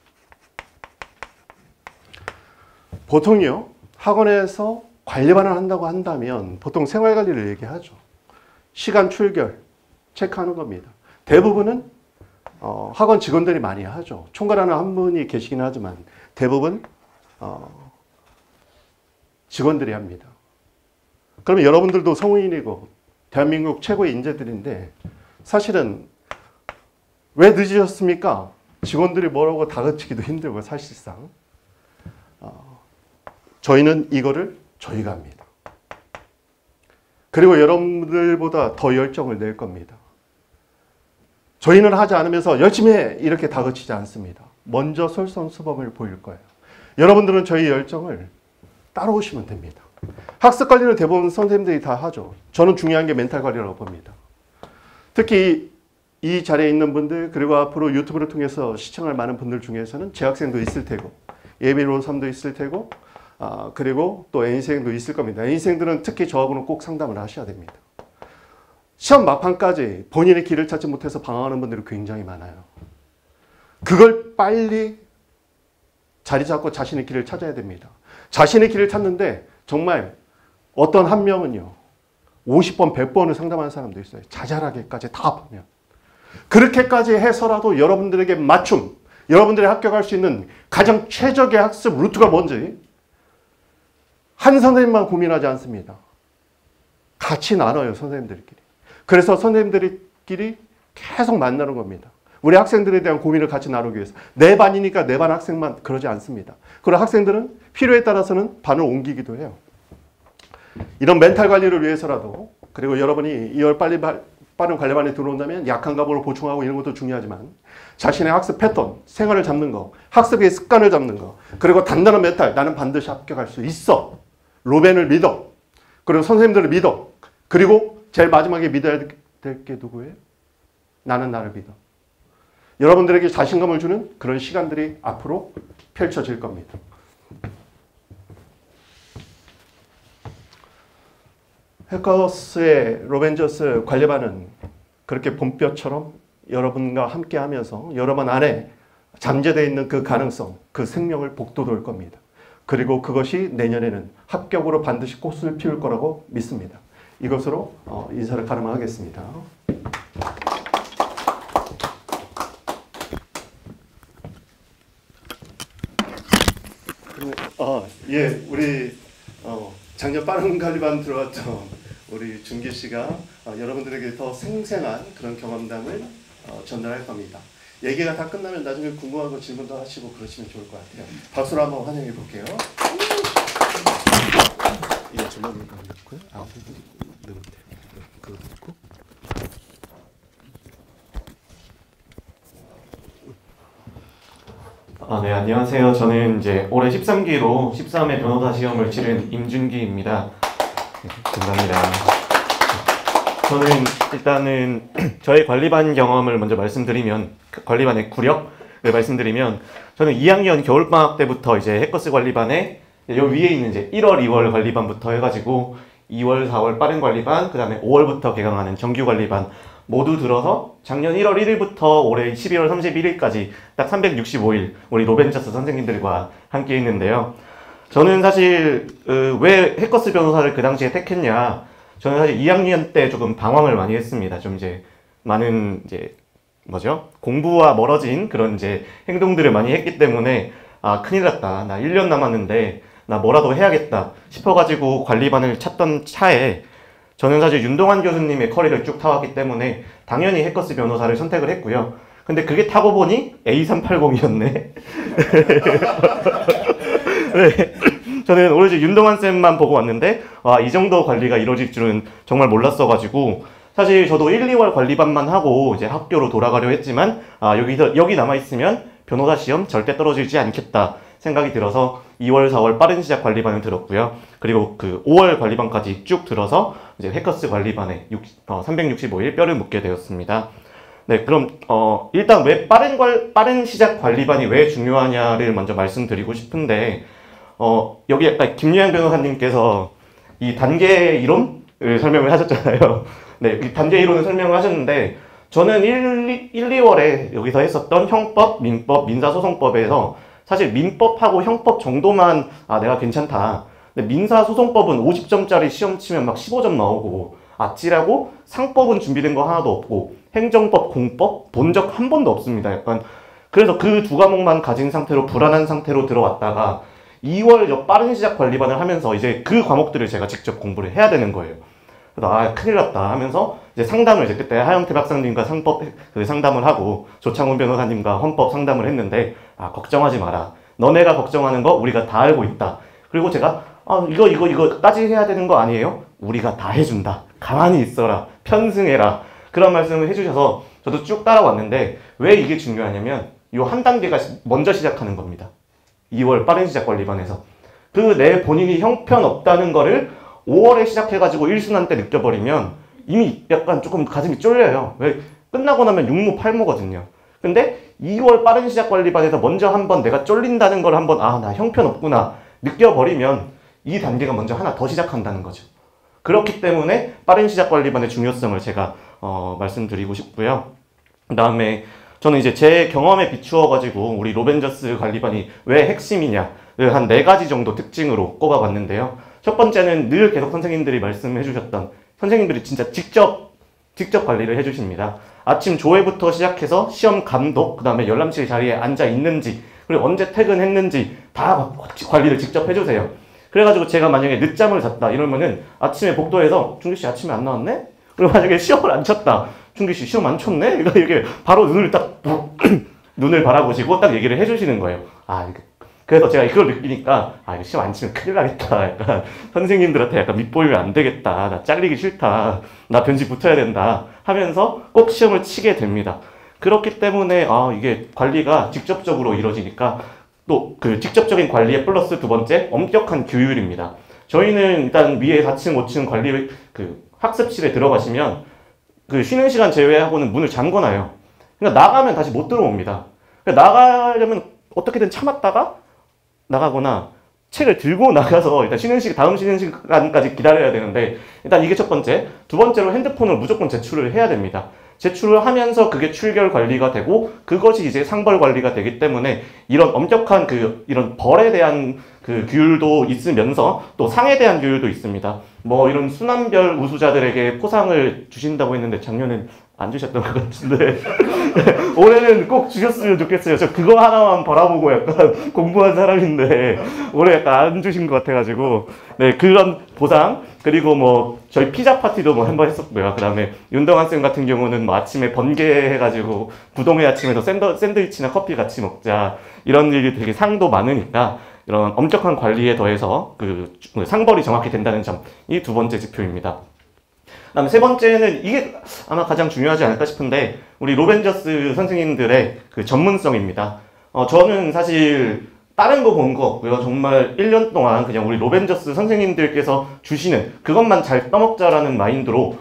보통요, 학원에서 관리반을 한다고 한다면 보통 생활관리를 얘기하죠. 시간 출결 체크하는 겁니다. 대부분은 학원 직원들이 많이 하죠. 총괄하는 한 분이 계시긴 하지만 대부분 직원들이 합니다. 그러면 여러분들도 성인이고 대한민국 최고의 인재들인데 사실은 왜 늦으셨습니까? 직원들이 뭐라고 다그치기도 힘들고 사실상 저희는 이거를 저희가 합니다. 그리고 여러분들보다 더 열정을 낼 겁니다. 저희는 하지 않으면서 열심히 해 이렇게 다그치지 않습니다. 먼저 솔선수범을 보일 거예요. 여러분들은 저희 열정을 따라오시면 됩니다. 학습관리는 대부분 선생님들이 다 하죠. 저는 중요한 게 멘탈 관리라고 봅니다. 특히 이 자리에 있는 분들 그리고 앞으로 유튜브를 통해서 시청할 많은 분들 중에서는 재학생도 있을 테고 예비로삼도 있을 테고 그리고 또 N생도 있을 겁니다. N생들은 특히 저하고는 꼭 상담을 하셔야 됩니다. 시험 막판까지 본인의 길을 찾지 못해서 방황하는 분들이 굉장히 많아요. 그걸 빨리 자리 잡고 자신의 길을 찾아야 됩니다. 자신의 길을 찾는데 정말 어떤 한 명은요 50번, 100번을 상담하는 사람도 있어요. 자잘하게까지 다 보면. 그렇게까지 해서라도 여러분들에게 맞춤, 여러분들이 합격할 수 있는 가장 최적의 학습 루트가 뭔지 한 선생님만 고민하지 않습니다. 같이 나눠요, 선생님들끼리. 그래서 선생님들끼리 계속 만나는 겁니다. 우리 학생들에 대한 고민을 같이 나누기 위해서. 내 반이니까 내 반 학생만 그러지 않습니다. 그리고 학생들은 필요에 따라서는 반을 옮기기도 해요. 이런 멘탈 관리를 위해서라도 그리고 여러분이 2월 빠른 관리반에 들어온다면 약한 과목을 보충하고 이런 것도 중요하지만 자신의 학습 패턴, 생활을 잡는 거, 학습의 습관을 잡는 거 그리고 단단한 멘탈, 나는 반드시 합격할 수 있어. 로벤을 믿어. 그리고 선생님들을 믿어. 그리고 제일 마지막에 믿어야 될 게 누구예요? 나는 나를 믿어. 여러분들에게 자신감을 주는 그런 시간들이 앞으로 펼쳐질 겁니다. 해커스의 로벤저스 관리반은 그렇게 봄볕처럼 여러분과 함께 하면서 여러분 안에 잠재되어 있는 그 가능성, 그 생명을 복돋을 겁니다. 그리고 그것이 내년에는 합격으로 반드시 꽃을 피울 거라고 믿습니다. 이것으로 인사를 가름하겠습니다. 예, 우리 작년 빠른 관리반 들어왔던 우리 준기 씨가 여러분들에게 더 생생한 그런 경험담을 전달할 겁니다. 얘기가 다 끝나면 나중에 궁금한 거 질문도 하시고 그러시면 좋을 것 같아요. 박수로 한번 환영해 볼게요. 이거 주머니에 넣고 넣으면 돼요. 그거 넣고. 네, 안녕하세요. 저는 이제 올해 13기로 13회 변호사 시험을 치른 임준기입니다. 네, 감사합니다. 저는 일단은 저의 관리반 경험을 먼저 말씀드리면, 관리반의 구력을 말씀드리면, 저는 2학년 겨울방학 때부터 이제 해커스 관리반에 요 위에 있는 이제 1월, 2월 관리반부터 해가지고 2월, 4월 빠른 관리반, 그 다음에 5월부터 개강하는 정규 관리반 모두 들어서 작년 1월 1일부터 올해 12월 31일까지 딱 365일 우리 로벤저스 선생님들과 함께 했는데요. 저는 사실 왜 해커스 변호사를 그 당시에 택했냐, 저는 사실 2학년 때 조금 방황을 많이 했습니다. 좀 이제 많은 이제 공부와 멀어진 그런 이제 행동들을 많이 했기 때문에 큰일 났다, 나 1년 남았는데 나 뭐라도 해야겠다 싶어가지고 관리반을 찾던 차에 저는 사실 윤동환 교수님의 커리를 쭉 타왔기 때문에 당연히 해커스 변호사를 선택을 했고요. 근데 그게 타고 보니 A380이었네. 네. 저는 오로지 윤동환 쌤만 보고 왔는데 이 정도 관리가 이루어질 줄은 정말 몰랐어가지고 사실 저도 1, 2월 관리반만 하고 이제 학교로 돌아가려 했지만 여기 남아있으면 변호사 시험 절대 떨어지지 않겠다 생각이 들어서 2월, 4월 빠른 시작 관리반을 들었고요. 그리고 그 5월 관리반까지 쭉 들어서 이제 해커스 관리반에 365일 뼈를 묻게 되었습니다. 네, 그럼 일단 왜 빠른 시작 관리반이 왜 중요하냐를 먼저 말씀드리고 싶은데 여기 약간 김유양 변호사님께서 이 단계 이론을 설명을 하셨잖아요. 네, 이 단계 이론을 설명을 하셨는데 저는 1, 2월에 여기서 했었던 형법, 민법, 민사소송법에서 사실 민법하고 형법 정도만 내가 괜찮다. 근데 민사소송법은 50점짜리 시험 치면 막 15점 나오고 아찔하고 상법은 준비된 거 하나도 없고 행정법, 공법 본 적 한 번도 없습니다. 약간 그래서 그 두 과목만 가진 상태로 불안한 상태로 들어왔다가 2월 빠른 시작 관리반을 하면서 이제 그 과목들을 제가 직접 공부를 해야 되는 거예요. 그래서 큰일 났다 하면서 이제 상담을 이제 그때 하영태 박사님과 상법 상담을 하고 조창훈 변호사님과 헌법 상담을 했는데 걱정하지 마라. 너네가 걱정하는 거 우리가 다 알고 있다. 그리고 제가 이거까지 해야 되는 거 아니에요? 우리가 다 해준다. 가만히 있어라. 편승해라. 그런 말씀을 해주셔서 저도 쭉 따라왔는데 왜 이게 중요하냐면 이 한 단계가 먼저 시작하는 겁니다. 2월 빠른 시작 관리반에서 그 내 본인이 형편없다는 거를 5월에 시작해가지고 1순환 때 느껴버리면 이미 약간 조금 가슴이 쫄려요. 왜? 끝나고 나면 6무 8무거든요. 근데 2월 빠른 시작 관리반에서 먼저 한번 내가 쫄린다는 걸 한번 나 형편없구나 느껴버리면 이 단계가 먼저 하나 더 시작한다는 거죠. 그렇기 때문에 빠른 시작 관리반의 중요성을 제가 말씀드리고 싶고요. 그 다음에 저는 이제 제 경험에 비추어가지고 우리 로벤저스 관리반이 왜 핵심이냐를 한 4가지 정도 특징으로 꼽아봤는데요. 첫 번째는 늘 계속 선생님들이 말씀해 주셨던 선생님들이 진짜 직접 관리를 해주십니다. 아침 조회부터 시작해서 시험 감독, 그 다음에 열람실 자리에 앉아 있는지, 그리고 언제 퇴근했는지 다 관리를 직접 해주세요. 그래가지고 제가 만약에 늦잠을 잤다 이러면은 아침에 복도에서 준규씨 아침에 안 나왔네? 그리고 만약에 시험을 안 쳤다. 준규씨 시험 안 쳤네? 이게 바로 눈을 딱 눈을 바라보시고 딱 얘기를 해주시는 거예요. 그래서 제가 이걸 느끼니까 이거 시험 안 치면 큰일 나겠다. 약간 선생님들한테 약간 밑보이면 안 되겠다. 나 잘리기 싫다. 나 변지 붙어야 된다. 하면서 꼭 시험을 치게 됩니다. 그렇기 때문에 이게 관리가 직접적으로 이루어지니까 또 그 직접적인 관리에 플러스 두 번째 엄격한 규율입니다. 저희는 일단 위에 4층, 5층 관리 학습실에 들어가시면 그 쉬는 시간 제외하고는 문을 잠궈놔요. 그러니까 나가면 다시 못 들어옵니다. 그러니까 나가려면 어떻게든 참았다가 나가거나 책을 들고 나가서 일단 다음 쉬는 시간까지 기다려야 되는데 일단 이게 첫 번째. 두 번째로 핸드폰을 무조건 제출을 해야 됩니다. 제출을 하면서 그게 출결 관리가 되고 그것이 이제 상벌 관리가 되기 때문에 이런 엄격한 이런 벌에 대한 규율도 있으면서 또 상에 대한 규율도 있습니다. 뭐 이런 순환별 우수자들에게 포상을 주신다고 했는데 작년엔 안 주셨던 것 같은데 올해는 꼭 주셨으면 좋겠어요. 저 그거 하나만 바라보고 약간 공부한 사람인데 올해 약간 안 주신 것 같아가지고 네, 그런 보상. 그리고 뭐 저희 피자 파티도 뭐 한번 했었고요. 그 다음에 윤동환 쌤 같은 경우는 뭐 아침에 번개해가지고 부동의 아침에서 샌드위치나 커피 같이 먹자 이런 일이 되게 상도 많으니까 이런 엄격한 관리에 더해서 상벌이 정확히 된다는 점, 이 두 번째 지표입니다. 그다음에 세 번째는 이게 아마 가장 중요하지 않을까 싶은데 우리 로벤저스 선생님들의 전문성입니다. 저는 사실 다른 거 본 거 없고요. 정말 1년 동안 그냥 우리 로벤저스 선생님들께서 주시는 그것만 잘 떠먹자라는 마인드로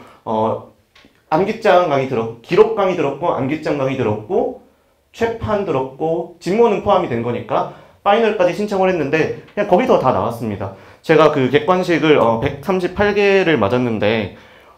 암기장 강의 기록 강의 들었고 암기장 강의 들었고 최판 들었고 진모는 포함이 된 거니까 파이널까지 신청을 했는데 그냥 거기서 다 나왔습니다. 제가 그 객관식을 138개를 맞았는데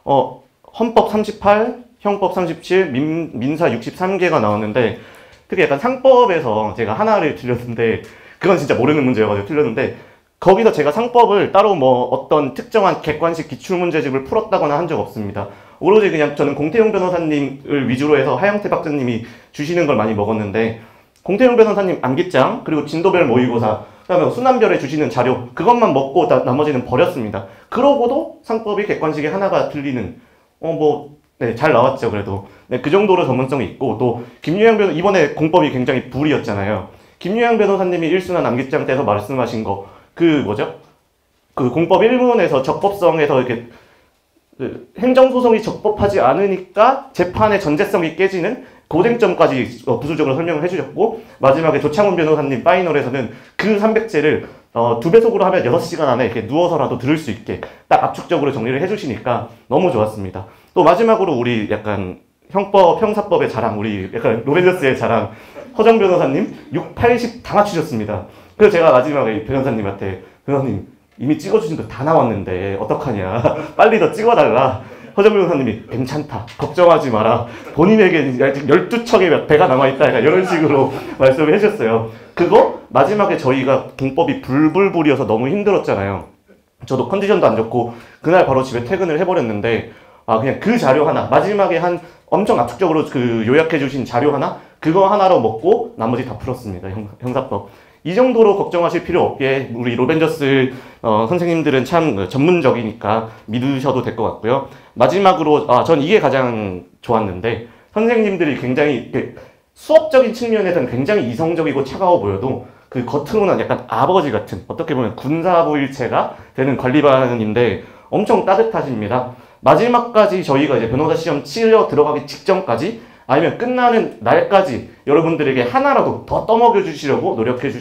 헌법 38, 형법 37, 민사 63개가 나왔는데 특히 약간 상법에서 제가 하나를 틀렸는데 그건 진짜 모르는 문제여가지고 틀렸는데 거기서 제가 상법을 따로 뭐 어떤 특정한 객관식 기출문제집을 풀었다거나 한 적 없습니다. 오로지 그냥 저는 공태용 변호사님을 위주로 해서 하영태 박사님이 주시는 걸 많이 먹었는데 공태용 변호사님 암기장 그리고 진도별 모의고사 그다음에 순환별에 주시는 자료 그것만 먹고 나머지는 버렸습니다. 그러고도 상법이 객관식에 하나가 틀리는 뭐 네, 잘 나왔죠, 그래도. 네, 그 정도로 전문성이 있고, 또, 김유양 변호, 이번에 공법이 굉장히 불이었잖아요. 김유양 변호사님이 일순환 암기장 때서 말씀하신 거, 그 뭐죠? 그 공법 1문에서 적법성에서 이렇게, 그 행정소송이 적법하지 않으니까 재판의 전제성이 깨지는 고쟁점까지 부수적으로 설명을 해주셨고, 마지막에 조창훈 변호사님 파이널에서는 그 300제를 2배속으로 하면 6시간 안에 이렇게 누워서라도 들을 수 있게 딱 압축적으로 정리를 해주시니까 너무 좋았습니다. 또 마지막으로 우리 약간 형사법의 자랑, 우리 약간 로벤져스의 자랑, 허정 변호사님 6, 80 다 맞추셨습니다. 그래서 제가 마지막에 변호사님한테, 변호사님 이미 찍어주신 거 다 나왔는데 어떡하냐, 빨리 더 찍어달라. 허정 변호사님이 괜찮다, 걱정하지 마라, 본인에게 아직 12척의 배가 남아있다, 약간 이런 식으로 말씀을 해주셨어요. 그거 마지막에 저희가 공법이 불불불이어서 너무 힘들었잖아요. 저도 컨디션도 안 좋고 그날 바로 집에 퇴근을 해버렸는데, 그냥 그 자료 하나, 마지막에 한 엄청 압축적으로 그 요약해 주신 자료 하나, 그거 하나로 먹고 나머지 다 풀었습니다. 형사법. 이 정도로 걱정하실 필요 없게 우리 로벤져스 선생님들은 참 전문적이니까 믿으셔도 될 것 같고요. 마지막으로 전 이게 가장 좋았는데, 선생님들이 굉장히 수업적인 측면에서는 굉장히 이성적이고 차가워 보여도 그 겉으로는 약간 아버지 같은, 어떻게 보면 군사부일체가 되는 관리반인데 엄청 따뜻하십니다. 마지막까지 저희가 이제 변호사 시험 치러 들어가기 직전까지, 아니면 끝나는 날까지 여러분들에게 하나라도 더 떠먹여 주시려고 노력해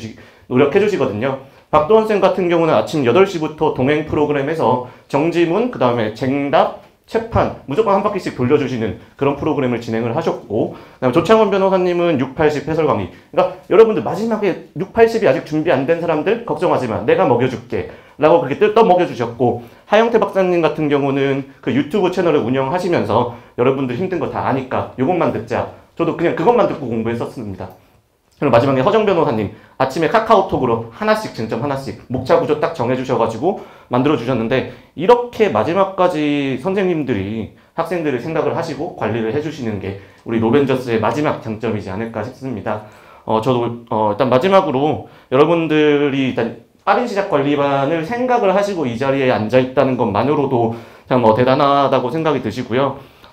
주시거든요. 박도원 쌤 같은 경우는 아침 8시부터 동행 프로그램에서 정지문, 그 다음에 쟁답, 재판 무조건 한 바퀴씩 돌려주시는 그런 프로그램을 진행을 하셨고, 그다음에 조창원 변호사님은 6, 80 해설 강의. 그러니까 여러분들 마지막에 6, 80이 아직 준비 안 된 사람들 걱정하지 마, 내가 먹여줄게 라고 그렇게 떠먹여주셨고, 하영태 박사님 같은 경우는 그 유튜브 채널을 운영하시면서 여러분들 힘든 거 다 아니까 요것만 듣자, 저도 그냥 그것만 듣고 공부했었습니다. 그리고 마지막에 허정 변호사님 아침에 카카오톡으로 하나씩 쟁점 하나씩 목차 구조 딱 정해주셔가지고 만들어주셨는데, 이렇게 마지막까지 선생님들이 학생들을 생각을 하시고 관리를 해주시는 게 우리 로벤져스의 마지막 장점이지 않을까 싶습니다. 저도 일단 마지막으로 여러분들이 일단 빠른 시작 관리반을 생각을 하시고 이 자리에 앉아있다는 것만으로도 참 대단하다고 생각이 드시고요.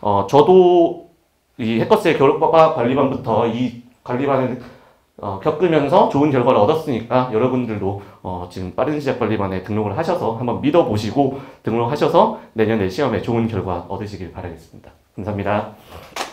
저도 이 해커스의 교육과 관리반부터 이 관리반을 겪으면서 좋은 결과를 얻었으니까 여러분들도 지금 빠른 시작 관리반에 등록을 하셔서 한번 믿어보시고 등록하셔서 내년에 시험에 좋은 결과 얻으시길 바라겠습니다. 감사합니다.